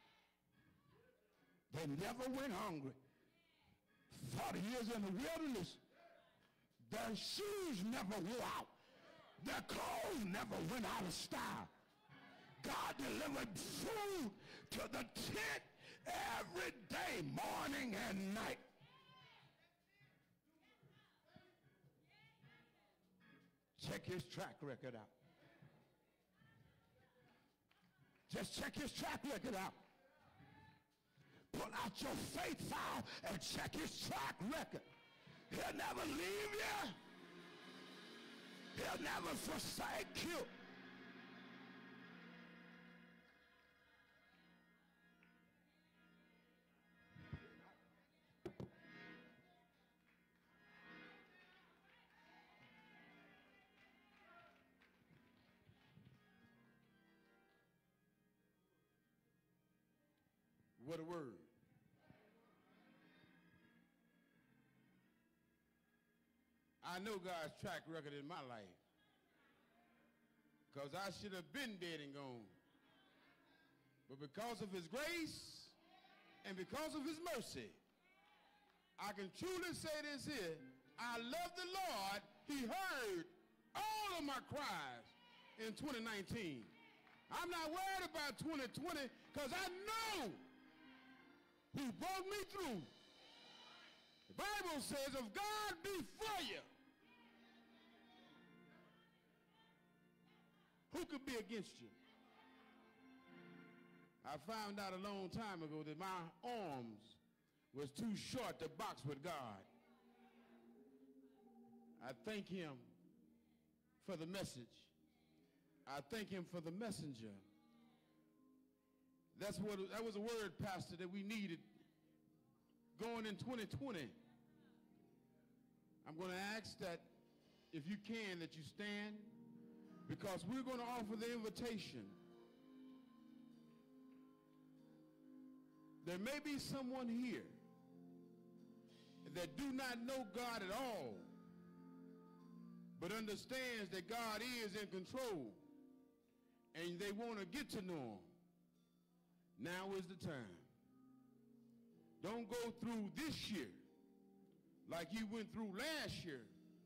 They never went hungry. forty years in the wilderness. Their shoes never wore out. Their clothes never went out of style. God delivered food to the tent every day, morning and night. Check his track record out. Just check his track record out. Pull out your faith file and check his track record. He'll never leave you. He'll never forsake you. What a word. I know God's track record in my life, because I should have been dead and gone. But because of his grace and because of his mercy, I can truly say this here. I love the Lord. He heard all of my cries in twenty nineteen. I'm not worried about twenty twenty, because I know who brought me through. The Bible says, if God be for you, who could be against you? I found out a long time ago that my arms was too short to box with God. I thank him for the message. I thank him for the messenger. That's what, that was a word, Pastor, that we needed going in twenty twenty. I'm going to ask that, if you can, that you stand, because we're going to offer the invitation. There may be someone here that do not know God at all, but understands that God is in control, and they want to get to know him. Now is the time. Don't go through this year like you went through last year.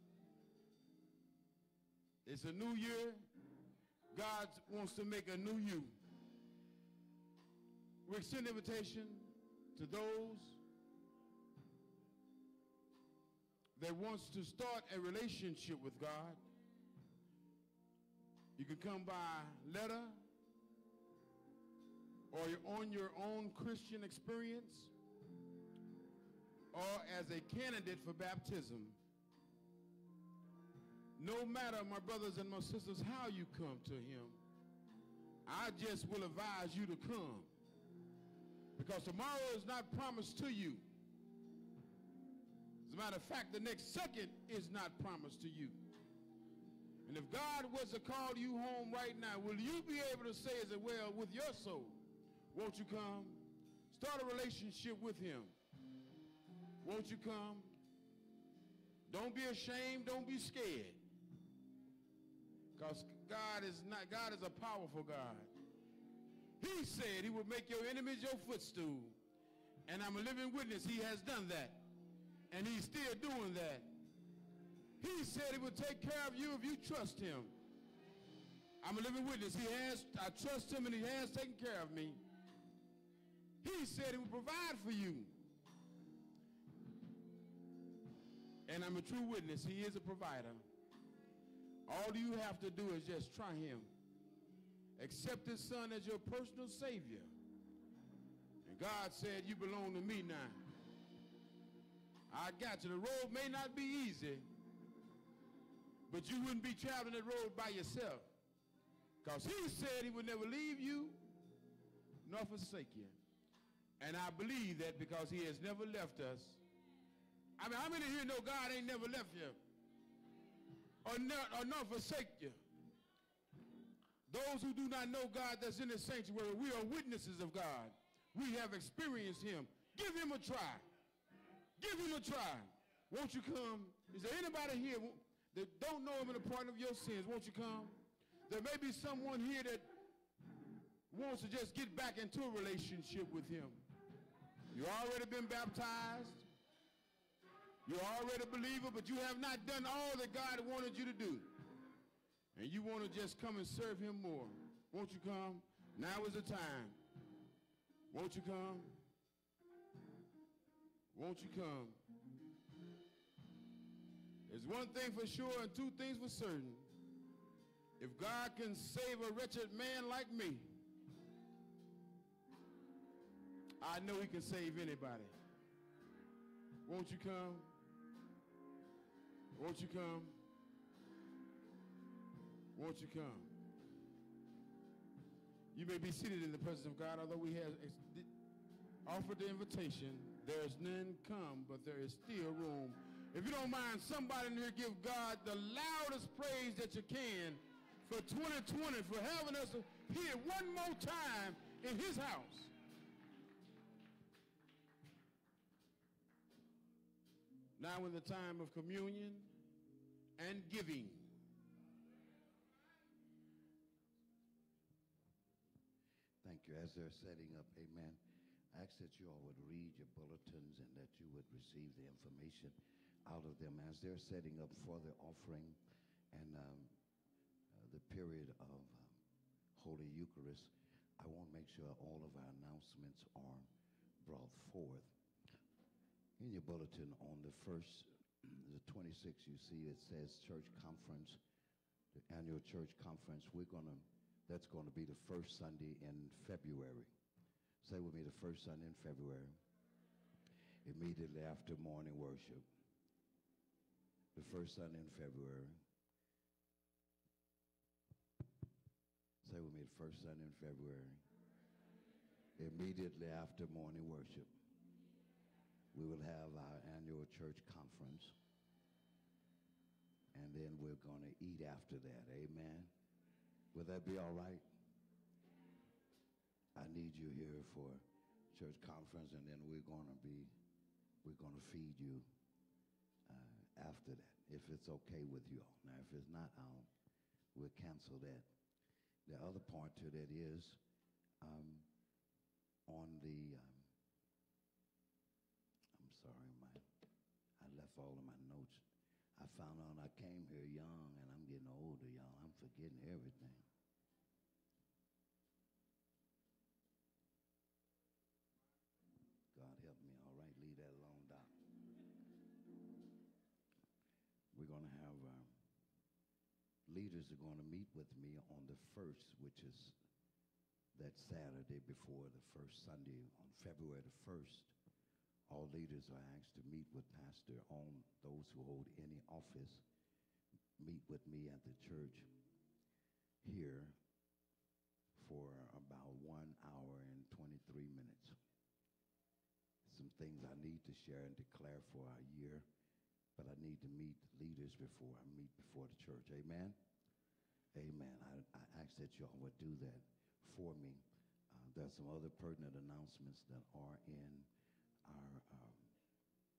It's a new year. God wants to make a new you. We extend an invitation to those that wants to start a relationship with God. You can come by letter, or you're on your own Christian experience, or as a candidate for baptism. No matter, my brothers and my sisters, how you come to him, I just will advise you to come, because tomorrow is not promised to you. As a matter of fact, the next second is not promised to you. And if God was to call you home right now, will you be able to say as well with your soul, won't you come? Start a relationship with him. Won't you come? Don't be ashamed. Don't be scared. Because God is not, God is a powerful God. He said he would make your enemies your footstool. And I'm a living witness. He has done that. And he's still doing that. He said he would take care of you if you trust him. I'm a living witness. He has, I trust him and he has taken care of me. He said he would provide for you. And I'm a true witness. He is a provider. All you have to do is just try him. Accept his son as your personal savior. And God said, you belong to me now. I got you. The road may not be easy, but you wouldn't be traveling that road by yourself. Because he said he would never leave you nor forsake you. And I believe that because he has never left us. I mean, how many here know God ain't never left you? Or not, or not forsake you? Those who do not know God that's in the sanctuary, we are witnesses of God. We have experienced him. Give him a try. Give him a try. Won't you come? Is there anybody here that don't know him in the pardon of your sins? Won't you come? There may be someone here that wants to just get back into a relationship with him. You've already been baptized. You're already a believer, but you have not done all that God wanted you to do. And you want to just come and serve him more. Won't you come? Now is the time. Won't you come? Won't you come? There's one thing for sure and two things for certain. If God can save a wretched man like me, I know he can save anybody. Won't you come? Won't you come? Won't you come? You may be seated in the presence of God, although we have offered the invitation. There is none come, but there is still room. If you don't mind, somebody in here give God the loudest praise that you can for twenty twenty, for having us here one more time in his house. Now in the time of communion and giving. Thank you. As they're setting up, amen, I ask that you all would read your bulletins and that you would receive the information out of them as they're setting up for the offering and um, uh, the period of um, Holy Eucharist. I want to make sure all of our announcements are brought forth. In your bulletin on the first, the twenty-sixth, you see it says church conference, the annual church conference. We're going to, that's going to be the first Sunday in February. Say with me, the first Sunday in February, immediately after morning worship. The first Sunday in February. Say with me, the first Sunday in February, immediately after morning worship. We will have our annual church conference, and then we're going to eat after that. Amen. Will that be all right? I need you here for church conference, and then we're going to be, we're going to feed you uh, after that, if it's okay with you all. Now, if it's not, I'll, we'll cancel that. The other part to that is um, on the, um, I'm sorry, my, I left all of my notes. I found out I came here young, and I'm getting older, y'all. I'm forgetting everything. God help me, all right? Leave that alone, Doc. We're going to have uh, leaders are going to meet with me on the first, which is that Saturday before the first Sunday on February the first. All leaders are asked to meet with Pastor on those who hold any office, meet with me at the church here for about one hour and twenty-three minutes. Some things I need to share and declare for our year, but I need to meet leaders before I meet before the church. Amen? Amen. I, I ask that y'all would do that for me. Uh, there's some other pertinent announcements that are in our, um,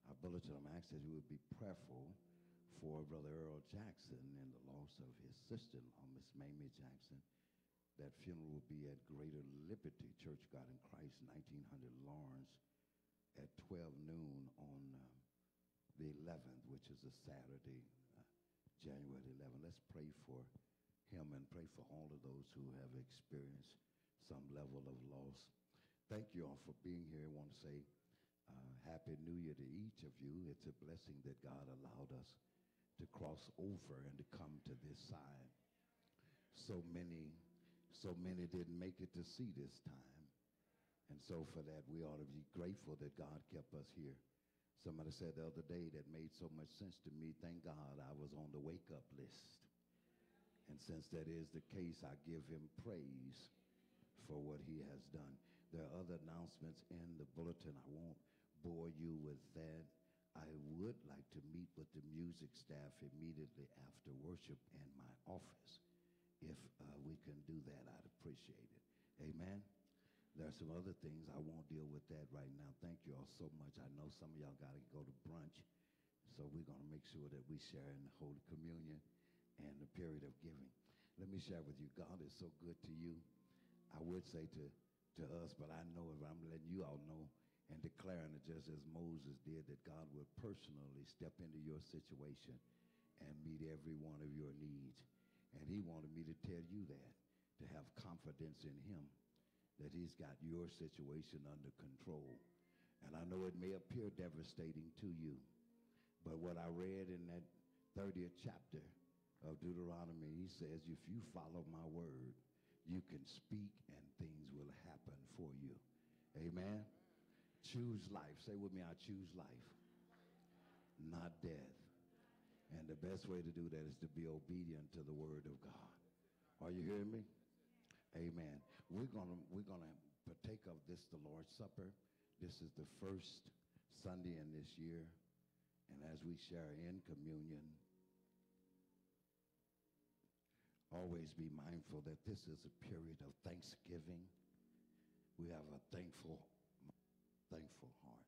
our bulletin, I'm asking that you would be prayerful for Brother Earl Jackson and the loss of his sister-in-law, Miss Mamie Jackson. That funeral will be at Greater Liberty Church God in Christ, nineteen hundred Lawrence, at twelve noon on um, the eleventh, which is a Saturday, uh, January eleventh. Let's pray for him and pray for all of those who have experienced some level of loss. Thank you all for being here. I want to say uh, Happy New Year to each of you. It's a blessing that God allowed us to cross over and to come to this side. So many, so many didn't make it to see this time. And so for that, we ought to be grateful that God kept us here. Somebody said the other day that made so much sense to me, thank God I was on the wake-up list. And since that is the case, I give him praise for what he has done. There are other announcements in the bulletin. I won't bore you with that. I would like to meet with the music staff immediately after worship in my office. If uh, we can do that, I'd appreciate it. Amen. There are some other things. I won't deal with that right now. Thank you all so much. I know some of y'all got to go to brunch, so we're going to make sure that we share in the Holy Communion and the period of giving. Let me share with you, God is so good to you. I would say to, to us, but I know if I'm letting you all know and declaring it just as Moses did, that God would personally step into your situation and meet every one of your needs. And he wanted me to tell you that, to have confidence in him, that he's got your situation under control. And I know it may appear devastating to you, but what I read in that thirtieth chapter of Deuteronomy, he says, if you follow my word, you can speak and things will happen for you. Amen. Choose life. Say with me, I choose life, not death. And the best way to do that is to be obedient to the word of God. Are you hearing me? Amen. We're gonna we're gonna partake of this, the Lord's Supper. This is the first Sunday in this year, and as we share in communion, always be mindful that this is a period of thanksgiving. We have a thankful, thankful heart.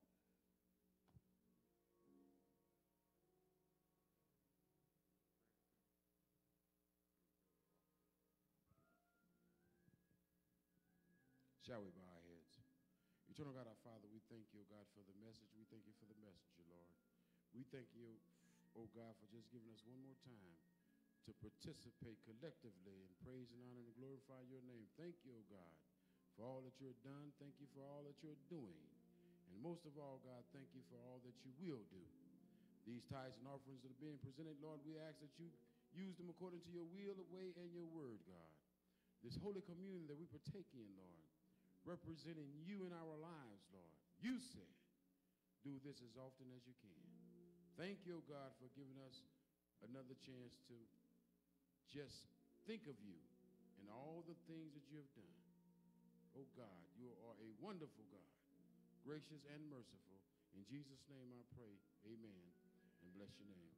Shall we bow our heads? Eternal God, our Father, we thank you, God, for the message. We thank you for the messenger, Lord. We thank you, oh God, for just giving us one more time to participate collectively in praise and honor and glorify your name. Thank you, oh God, for all that you've done. Thank you for all that you're doing. And most of all, God, thank you for all that you will do. These tithes and offerings that are being presented, Lord, we ask that you use them according to your will, way, and your word, God. This holy communion that we partake in, Lord, representing you in our lives, Lord. You said, do this as often as you can. Thank you, God, for giving us another chance to just think of you and all the things that you have done. Oh, God, you are a wonderful God, gracious and merciful. In Jesus' name I pray, amen, and bless your name.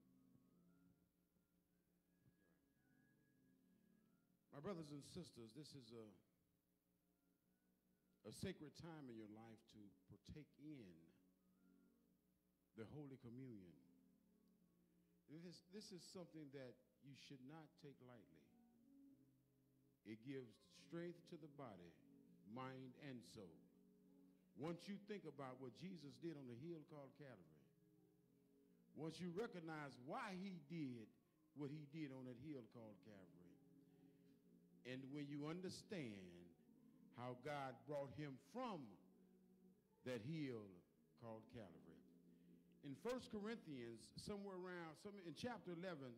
My brothers and sisters, this is a a sacred time in your life to partake in the Holy Communion. This, this is something that you should not take lightly. It gives strength to the body, mind, and soul. Once you think about what Jesus did on the hill called Calvary, once you recognize why he did what he did on that hill called Calvary, and when you understand how God brought him from that hill called Calvary. In First Corinthians, somewhere around, somewhere in chapter eleven,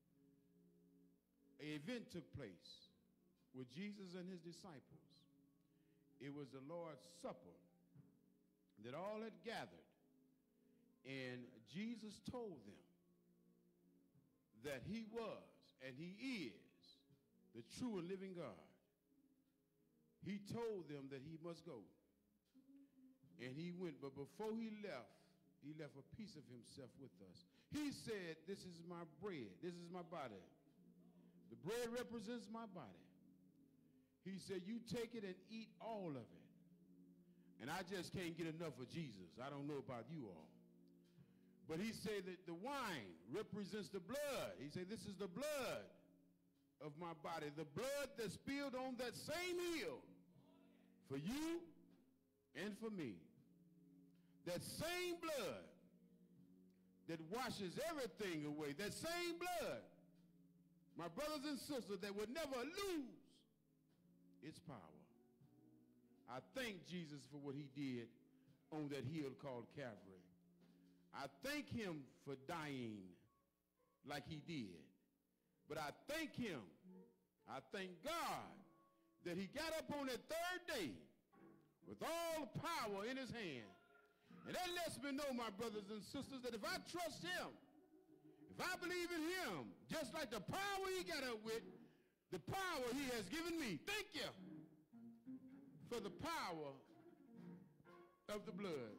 an event took place with Jesus and his disciples. It was the Lord's Supper that all had gathered, and Jesus told them that he was and he is the true and living God. He told them that he must go. And he went, but before he left, he left a piece of himself with us. He said, this is my bread, this is my body. The bread represents my body. He said, you take it and eat all of it. And I just can't get enough of Jesus. I don't know about you all. But he said that the wine represents the blood. He said, this is the blood of my body, the blood that spilled on that same hill for you and for me. That same blood that washes everything away, that same blood, my brothers and sisters, that would never lose its power. I thank Jesus for what he did on that hill called Calvary. I thank him for dying like he did. But I thank him, I thank God that he got up on that third day with all the power in his hand. And that lets me know, my brothers and sisters, that if I trust him, if I believe in him, just like the power he got up with, the power he has given me, thank you for the power of the blood.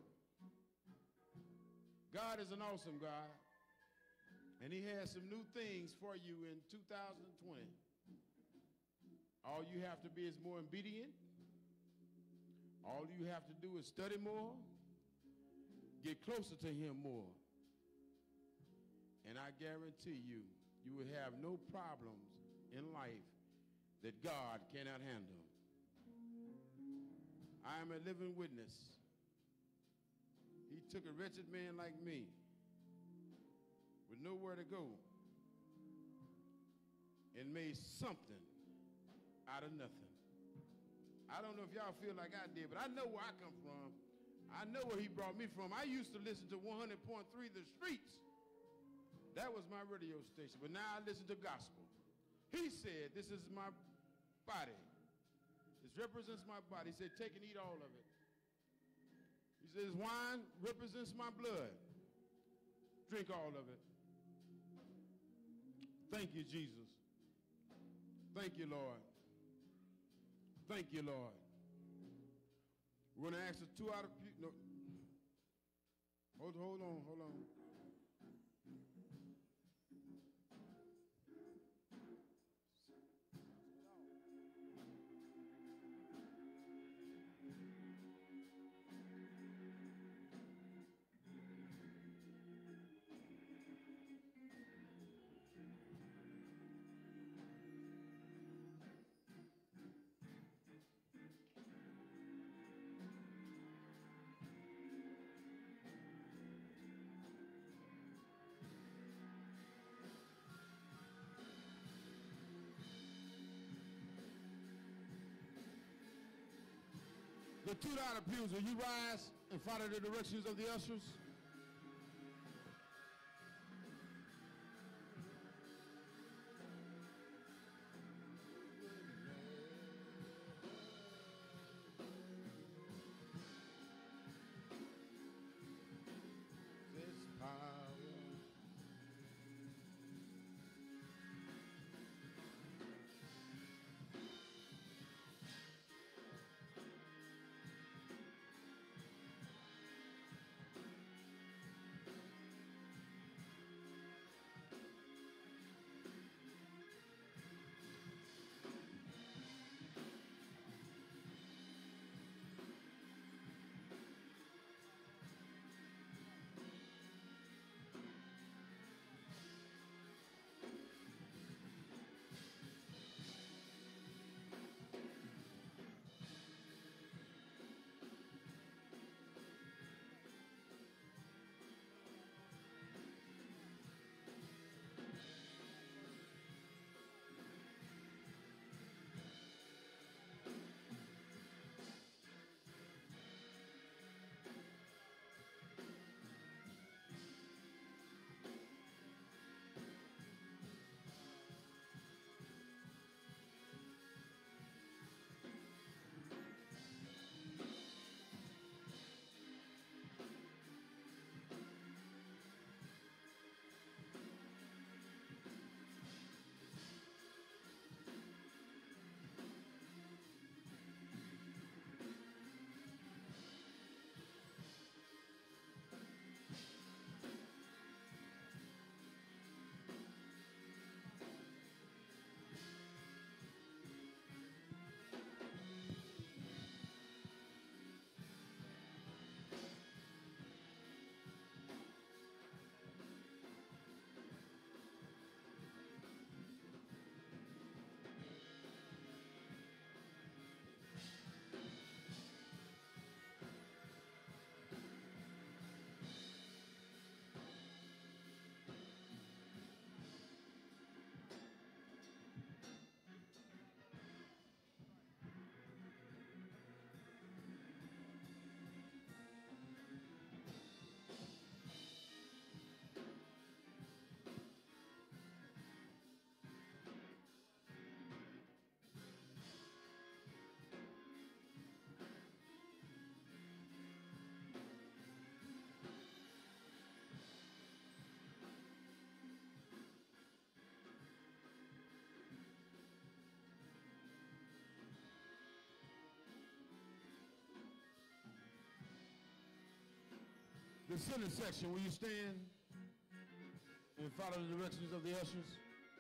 God is an awesome God, and he has some new things for you in two thousand twenty. All you have to be is more obedient. All you have to do is study more, get closer to him more. And I guarantee you, you will have no problems in life that God cannot handle. I am a living witness. He took a wretched man like me with nowhere to go and made something out of nothing. I don't know if y'all feel like I did, but I know where I come from. I know where he brought me from. I used to listen to one hundred point three The Streets. That was my radio station, but now I listen to gospel. He said, this is my body. This represents my body. He said, take and eat all of it. He says, wine represents my blood. Drink all of it. Thank you, Jesus. Thank you, Lord. Thank you, Lord. We're going to ask the two out of no. Hold, hold on, hold on. The two dollar pews, will you rise and follow the directions of the ushers? This power. The center section, will you stand and follow the directions of the ushers?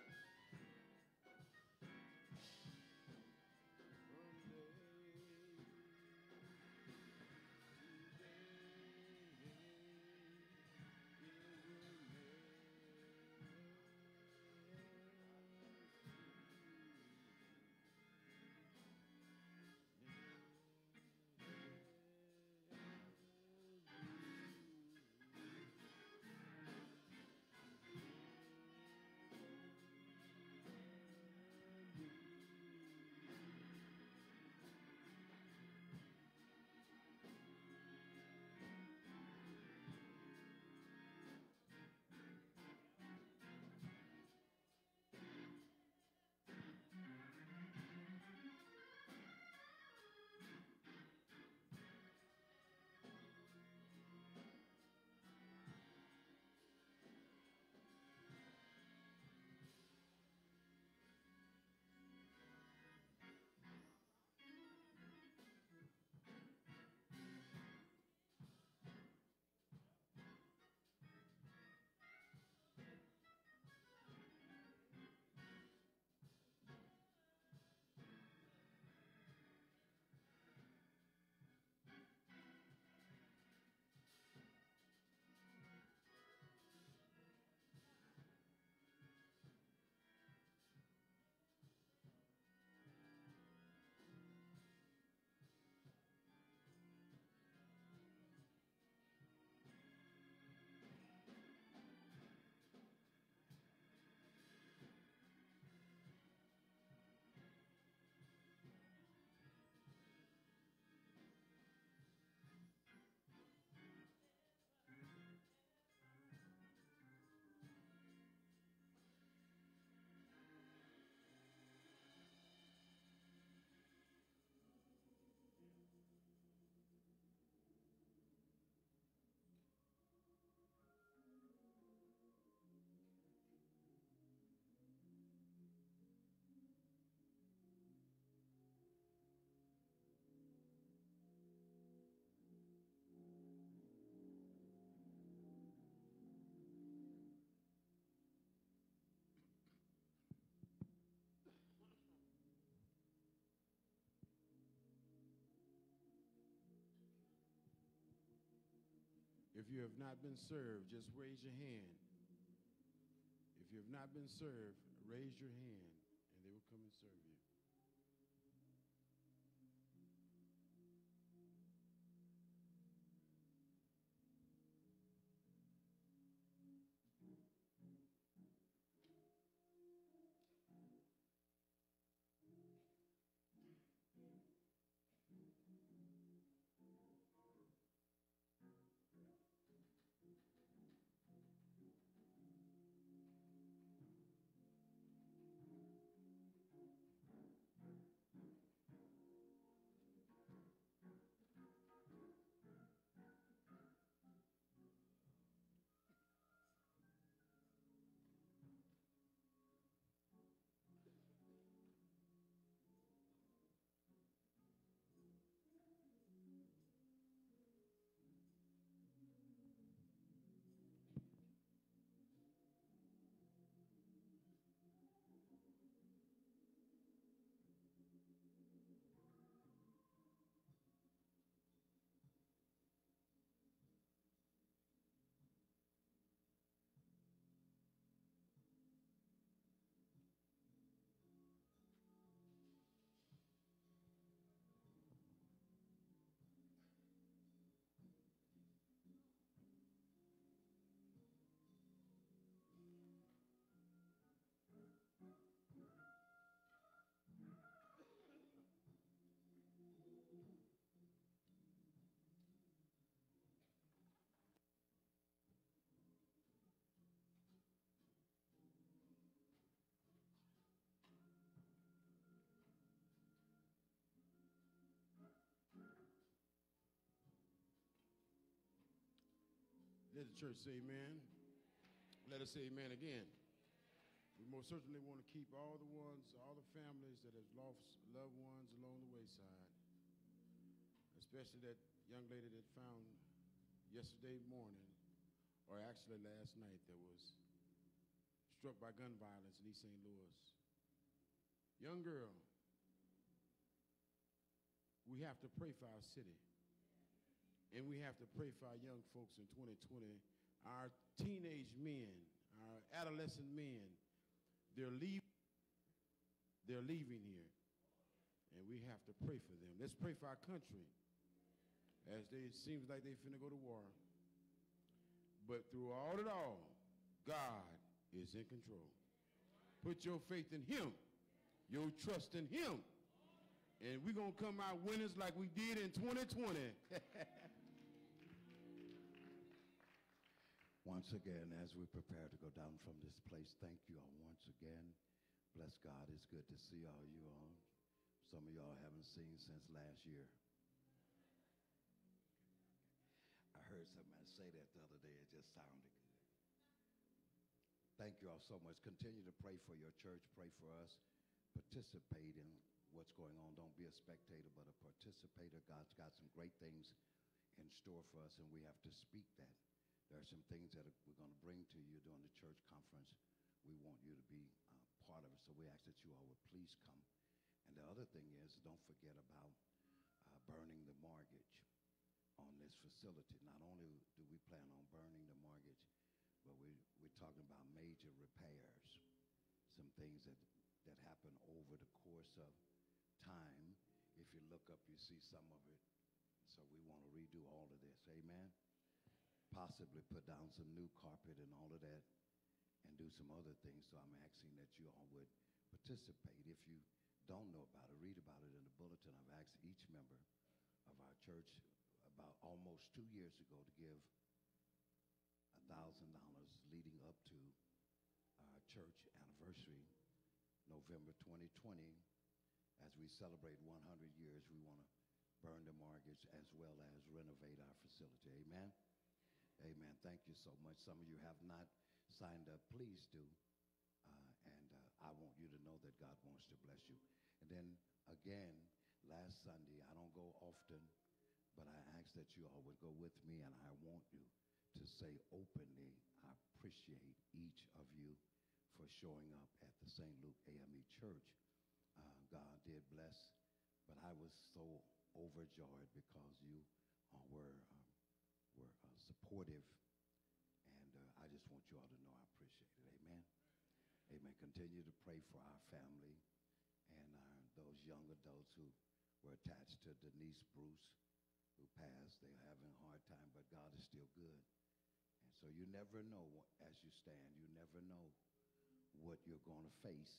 If you have not been served, just raise your hand. If you have not been served, raise your hand, and they will come and serve you. Let the church say amen. Let us say amen again. We most certainly want to keep all the ones, all the families that have lost loved ones along the wayside, especially that young lady that found yesterday morning, or actually last night, that was struck by gun violence in East Saint Louis. Young girl. We have to pray for our city. And we have to pray for our young folks in twenty twenty. Our teenage men, our adolescent men, they're leaving. They're leaving here. And we have to pray for them. Let's pray for our country. As they, it seems like they finna go to war. But through all it all, God is in control. Put your faith in him, your trust in him, and we're going to come out winners like we did in twenty twenty. Once again, as we prepare to go down from this place, thank you all once again. Bless God. It's good to see all you all. Some of y'all haven't seen since last year. I heard somebody say that the other day. It just sounded good. Thank you all so much. Continue to pray for your church. Pray for us. Participate in what's going on. Don't be a spectator, but a participator. God's got some great things in store for us, and we have to speak that. There are some things that we're going to bring to you during the church conference. We want you to be uh, part of it, so we ask that you all would please come. And the other thing is, don't forget about uh, burning the mortgage on this facility. Not only do we plan on burning the mortgage, but we, we're talking about major repairs, some things that, that happen over the course of time. If you look up, you see some of it. So we want to redo all of this. Amen. Possibly put down some new carpet and all of that and do some other things. So I'm asking that you all would participate. If you don't know about it, read about it in the bulletin. I've asked each member of our church about almost two years ago to give one thousand dollars leading up to our church anniversary, November twenty twenty. As we celebrate one hundred years, we want to burn the mortgage as well as renovate our facility. Amen. Amen. Thank you so much. Some of you have not signed up. Please do. Uh, and uh, I want you to know that God wants to bless you. And then again, last Sunday, I don't go often, but I ask that you all would go with me, and I want you to say openly, I appreciate each of you for showing up at the Saint Luke A M E Church. Uh, God did bless, but I was so overjoyed because you uh, were uh, were uh, supportive, and uh, I just want you all to know I appreciate it. Amen. Amen. Continue to pray for our family and uh, those young adults who were attached to Denise Bruce, who passed. They're having a hard time, but God is still good. And so you never know as you stand. You never know what you're going to face.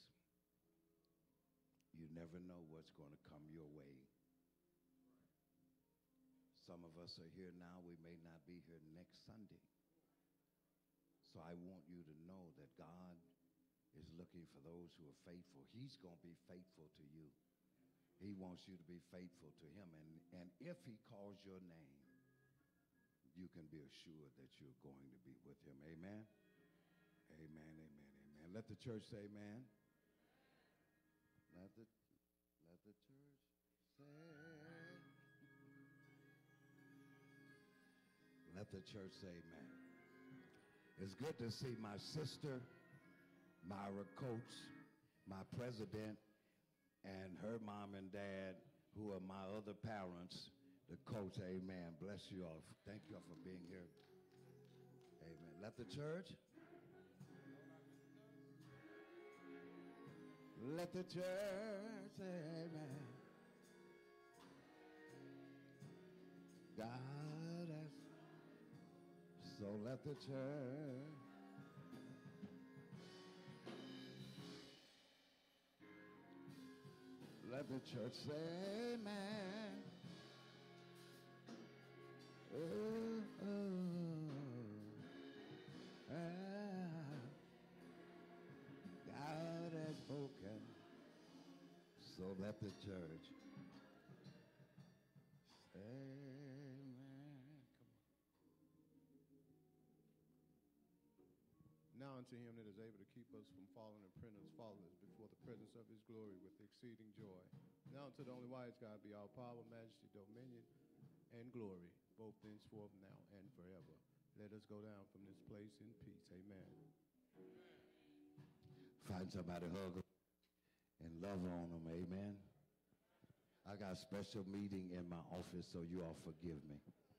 You never know what's going to come your way. Some of us are here now. We may not be here next Sunday. So I want you to know that God is looking for those who are faithful. He's going to be faithful to you. He wants you to be faithful to him. And, and if he calls your name, you can be assured that you're going to be with him. Amen? Amen, amen, amen. Let the church say amen. Let the, let the church say. Let the church say amen. It's good to see my sister, Myra Coates, my president, and her mom and dad, who are my other parents, the Coates. Amen. Bless you all. Thank you all for being here. Amen. Let the church. Let the church say amen. God has. So let the church. Let the church say amen. Oh, oh, ah. God has spoken. So let the church say amen. Now unto him that is able to keep us from falling and print us faultless before the presence of his glory with exceeding joy. Now unto the only wise God be all power, majesty, dominion, and glory both henceforth, now, and forever. Let us go down from this place in peace. Amen. Find somebody, hug them, and love on them. Amen. I got a special meeting in my office, so you all forgive me.